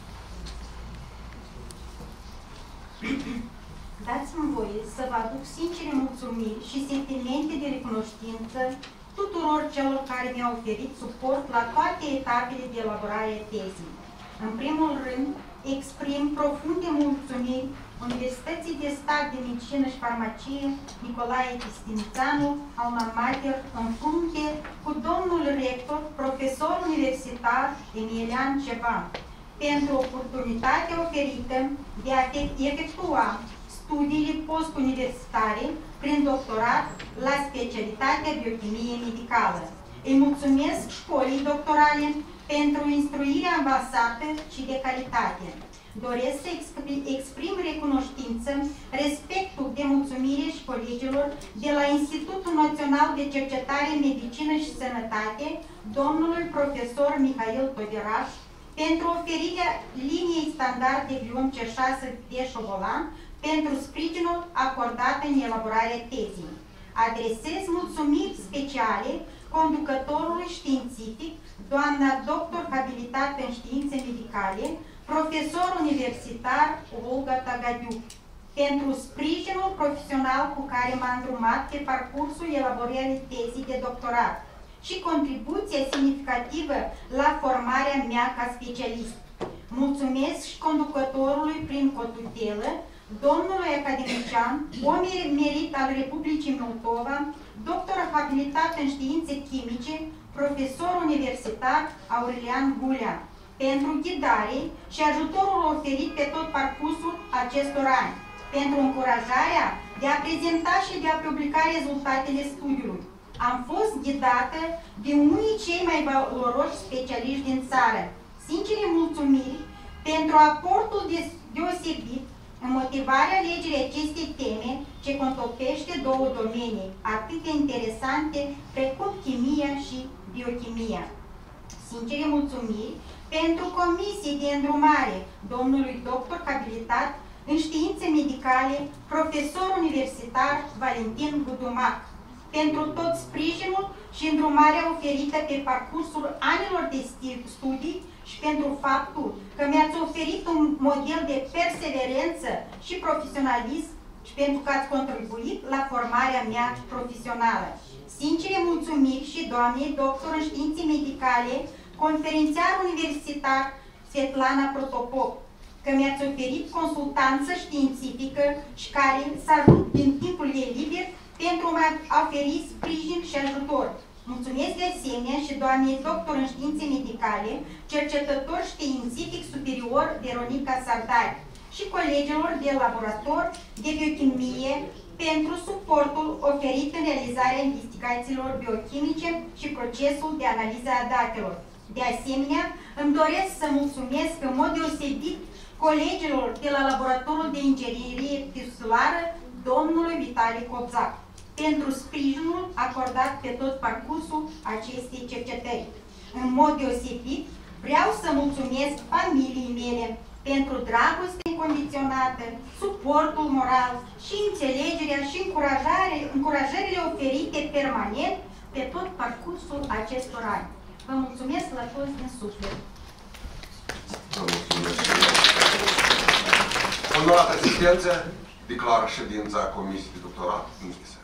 Dați-mi voie să vă aduc sincere mulțumiri și sentimente de recunoștință tuturor celor care mi-au oferit suport la toate etapele de elaborare a tezei. În primul rând, exprim profunde mulțumiri Universității de Stat de Medicină și Farmacie Nicolae Chistinețeanu, alma mater, în frunte cu domnul rector, profesor universitar Emilian Ceban, pentru oportunitatea oferită de a efectua studiile postuniversitare prin doctorat la specialitatea biochimie medicală. Îi mulțumesc școlii doctorale pentru instruirea avansată și de calitate. Doresc să exprim recunoștință, respectul de mulțumire și colegilor de la Institutul Național de Cercetare, Medicină și Sănătate, domnului profesor Mihail Toderaș, pentru oferirea liniei standard de gliom C șase de șobolan pentru sprijinul acordat în elaborarea tezei. Adresez mulțumiri speciale conducătorului științific, doamna doctor habilitat în științe medicale, profesor universitar Olga Tagadiuc, pentru sprijinul profesional cu care m-a îndrumat pe parcursul elaborării tezii de doctorat și contribuția semnificativă la formarea mea ca specialist. Mulțumesc și conducătorului prin cotutelă, domnului academician, om merit al Republicii Moldova, doctor habilitat în științe chimice, profesor universitar Aurelian Gulea, pentru ghidare și ajutorul oferit pe tot parcursul acestor ani, pentru încurajarea de a prezenta și de a publica rezultatele studiului. Am fost ghidată de unii cei mai valoroși specialiști din țară. Sincere mulțumiri pentru aportul deosebit În motivarea alegerii acestei teme, ce contopește două domenii atât de interesante precum chimia și biochimia. Sincere mulțumiri pentru comisie de îndrumare domnului doctor habilitat în științe medicale, profesor universitar Valentin Budumac, pentru tot sprijinul și îndrumarea oferită pe parcursul anilor de studii și pentru faptul că mi-ați oferit un model de perseverență și profesionalism și pentru că ați contribuit la formarea mea profesională. Sincere mulțumiri și doamnei doctor în științe medicale, conferențiar universitar Svetlana Protopop, că mi-ați oferit consultanță științifică și care s-a rupt din timpul ei liber pentru a oferi sprijin și ajutor. Mulțumesc de asemenea și doamnei doctor în științe medicale, cercetător științific superior Veronica Sardari și colegilor de laborator de biochimie pentru suportul oferit în realizarea investigațiilor biochimice și procesul de analiză a datelor. De asemenea, îmi doresc să mulțumesc în mod deosebit colegilor de la Laboratorul de Inginerie Tisulară, domnului Vitali Cobzac, pentru sprijinul acordat pe tot parcursul acestei cercetări. În mod deosebit, vreau să mulțumesc familiei mele pentru dragoste incondiționată, suportul moral și înțelegerea și încurajare, încurajările oferite permanent pe tot parcursul acestor ani. Vă mulțumesc la toți din suflet. Vă mulțumesc. Onorată asistență, declară ședința Comisiei de Doctorat închisă.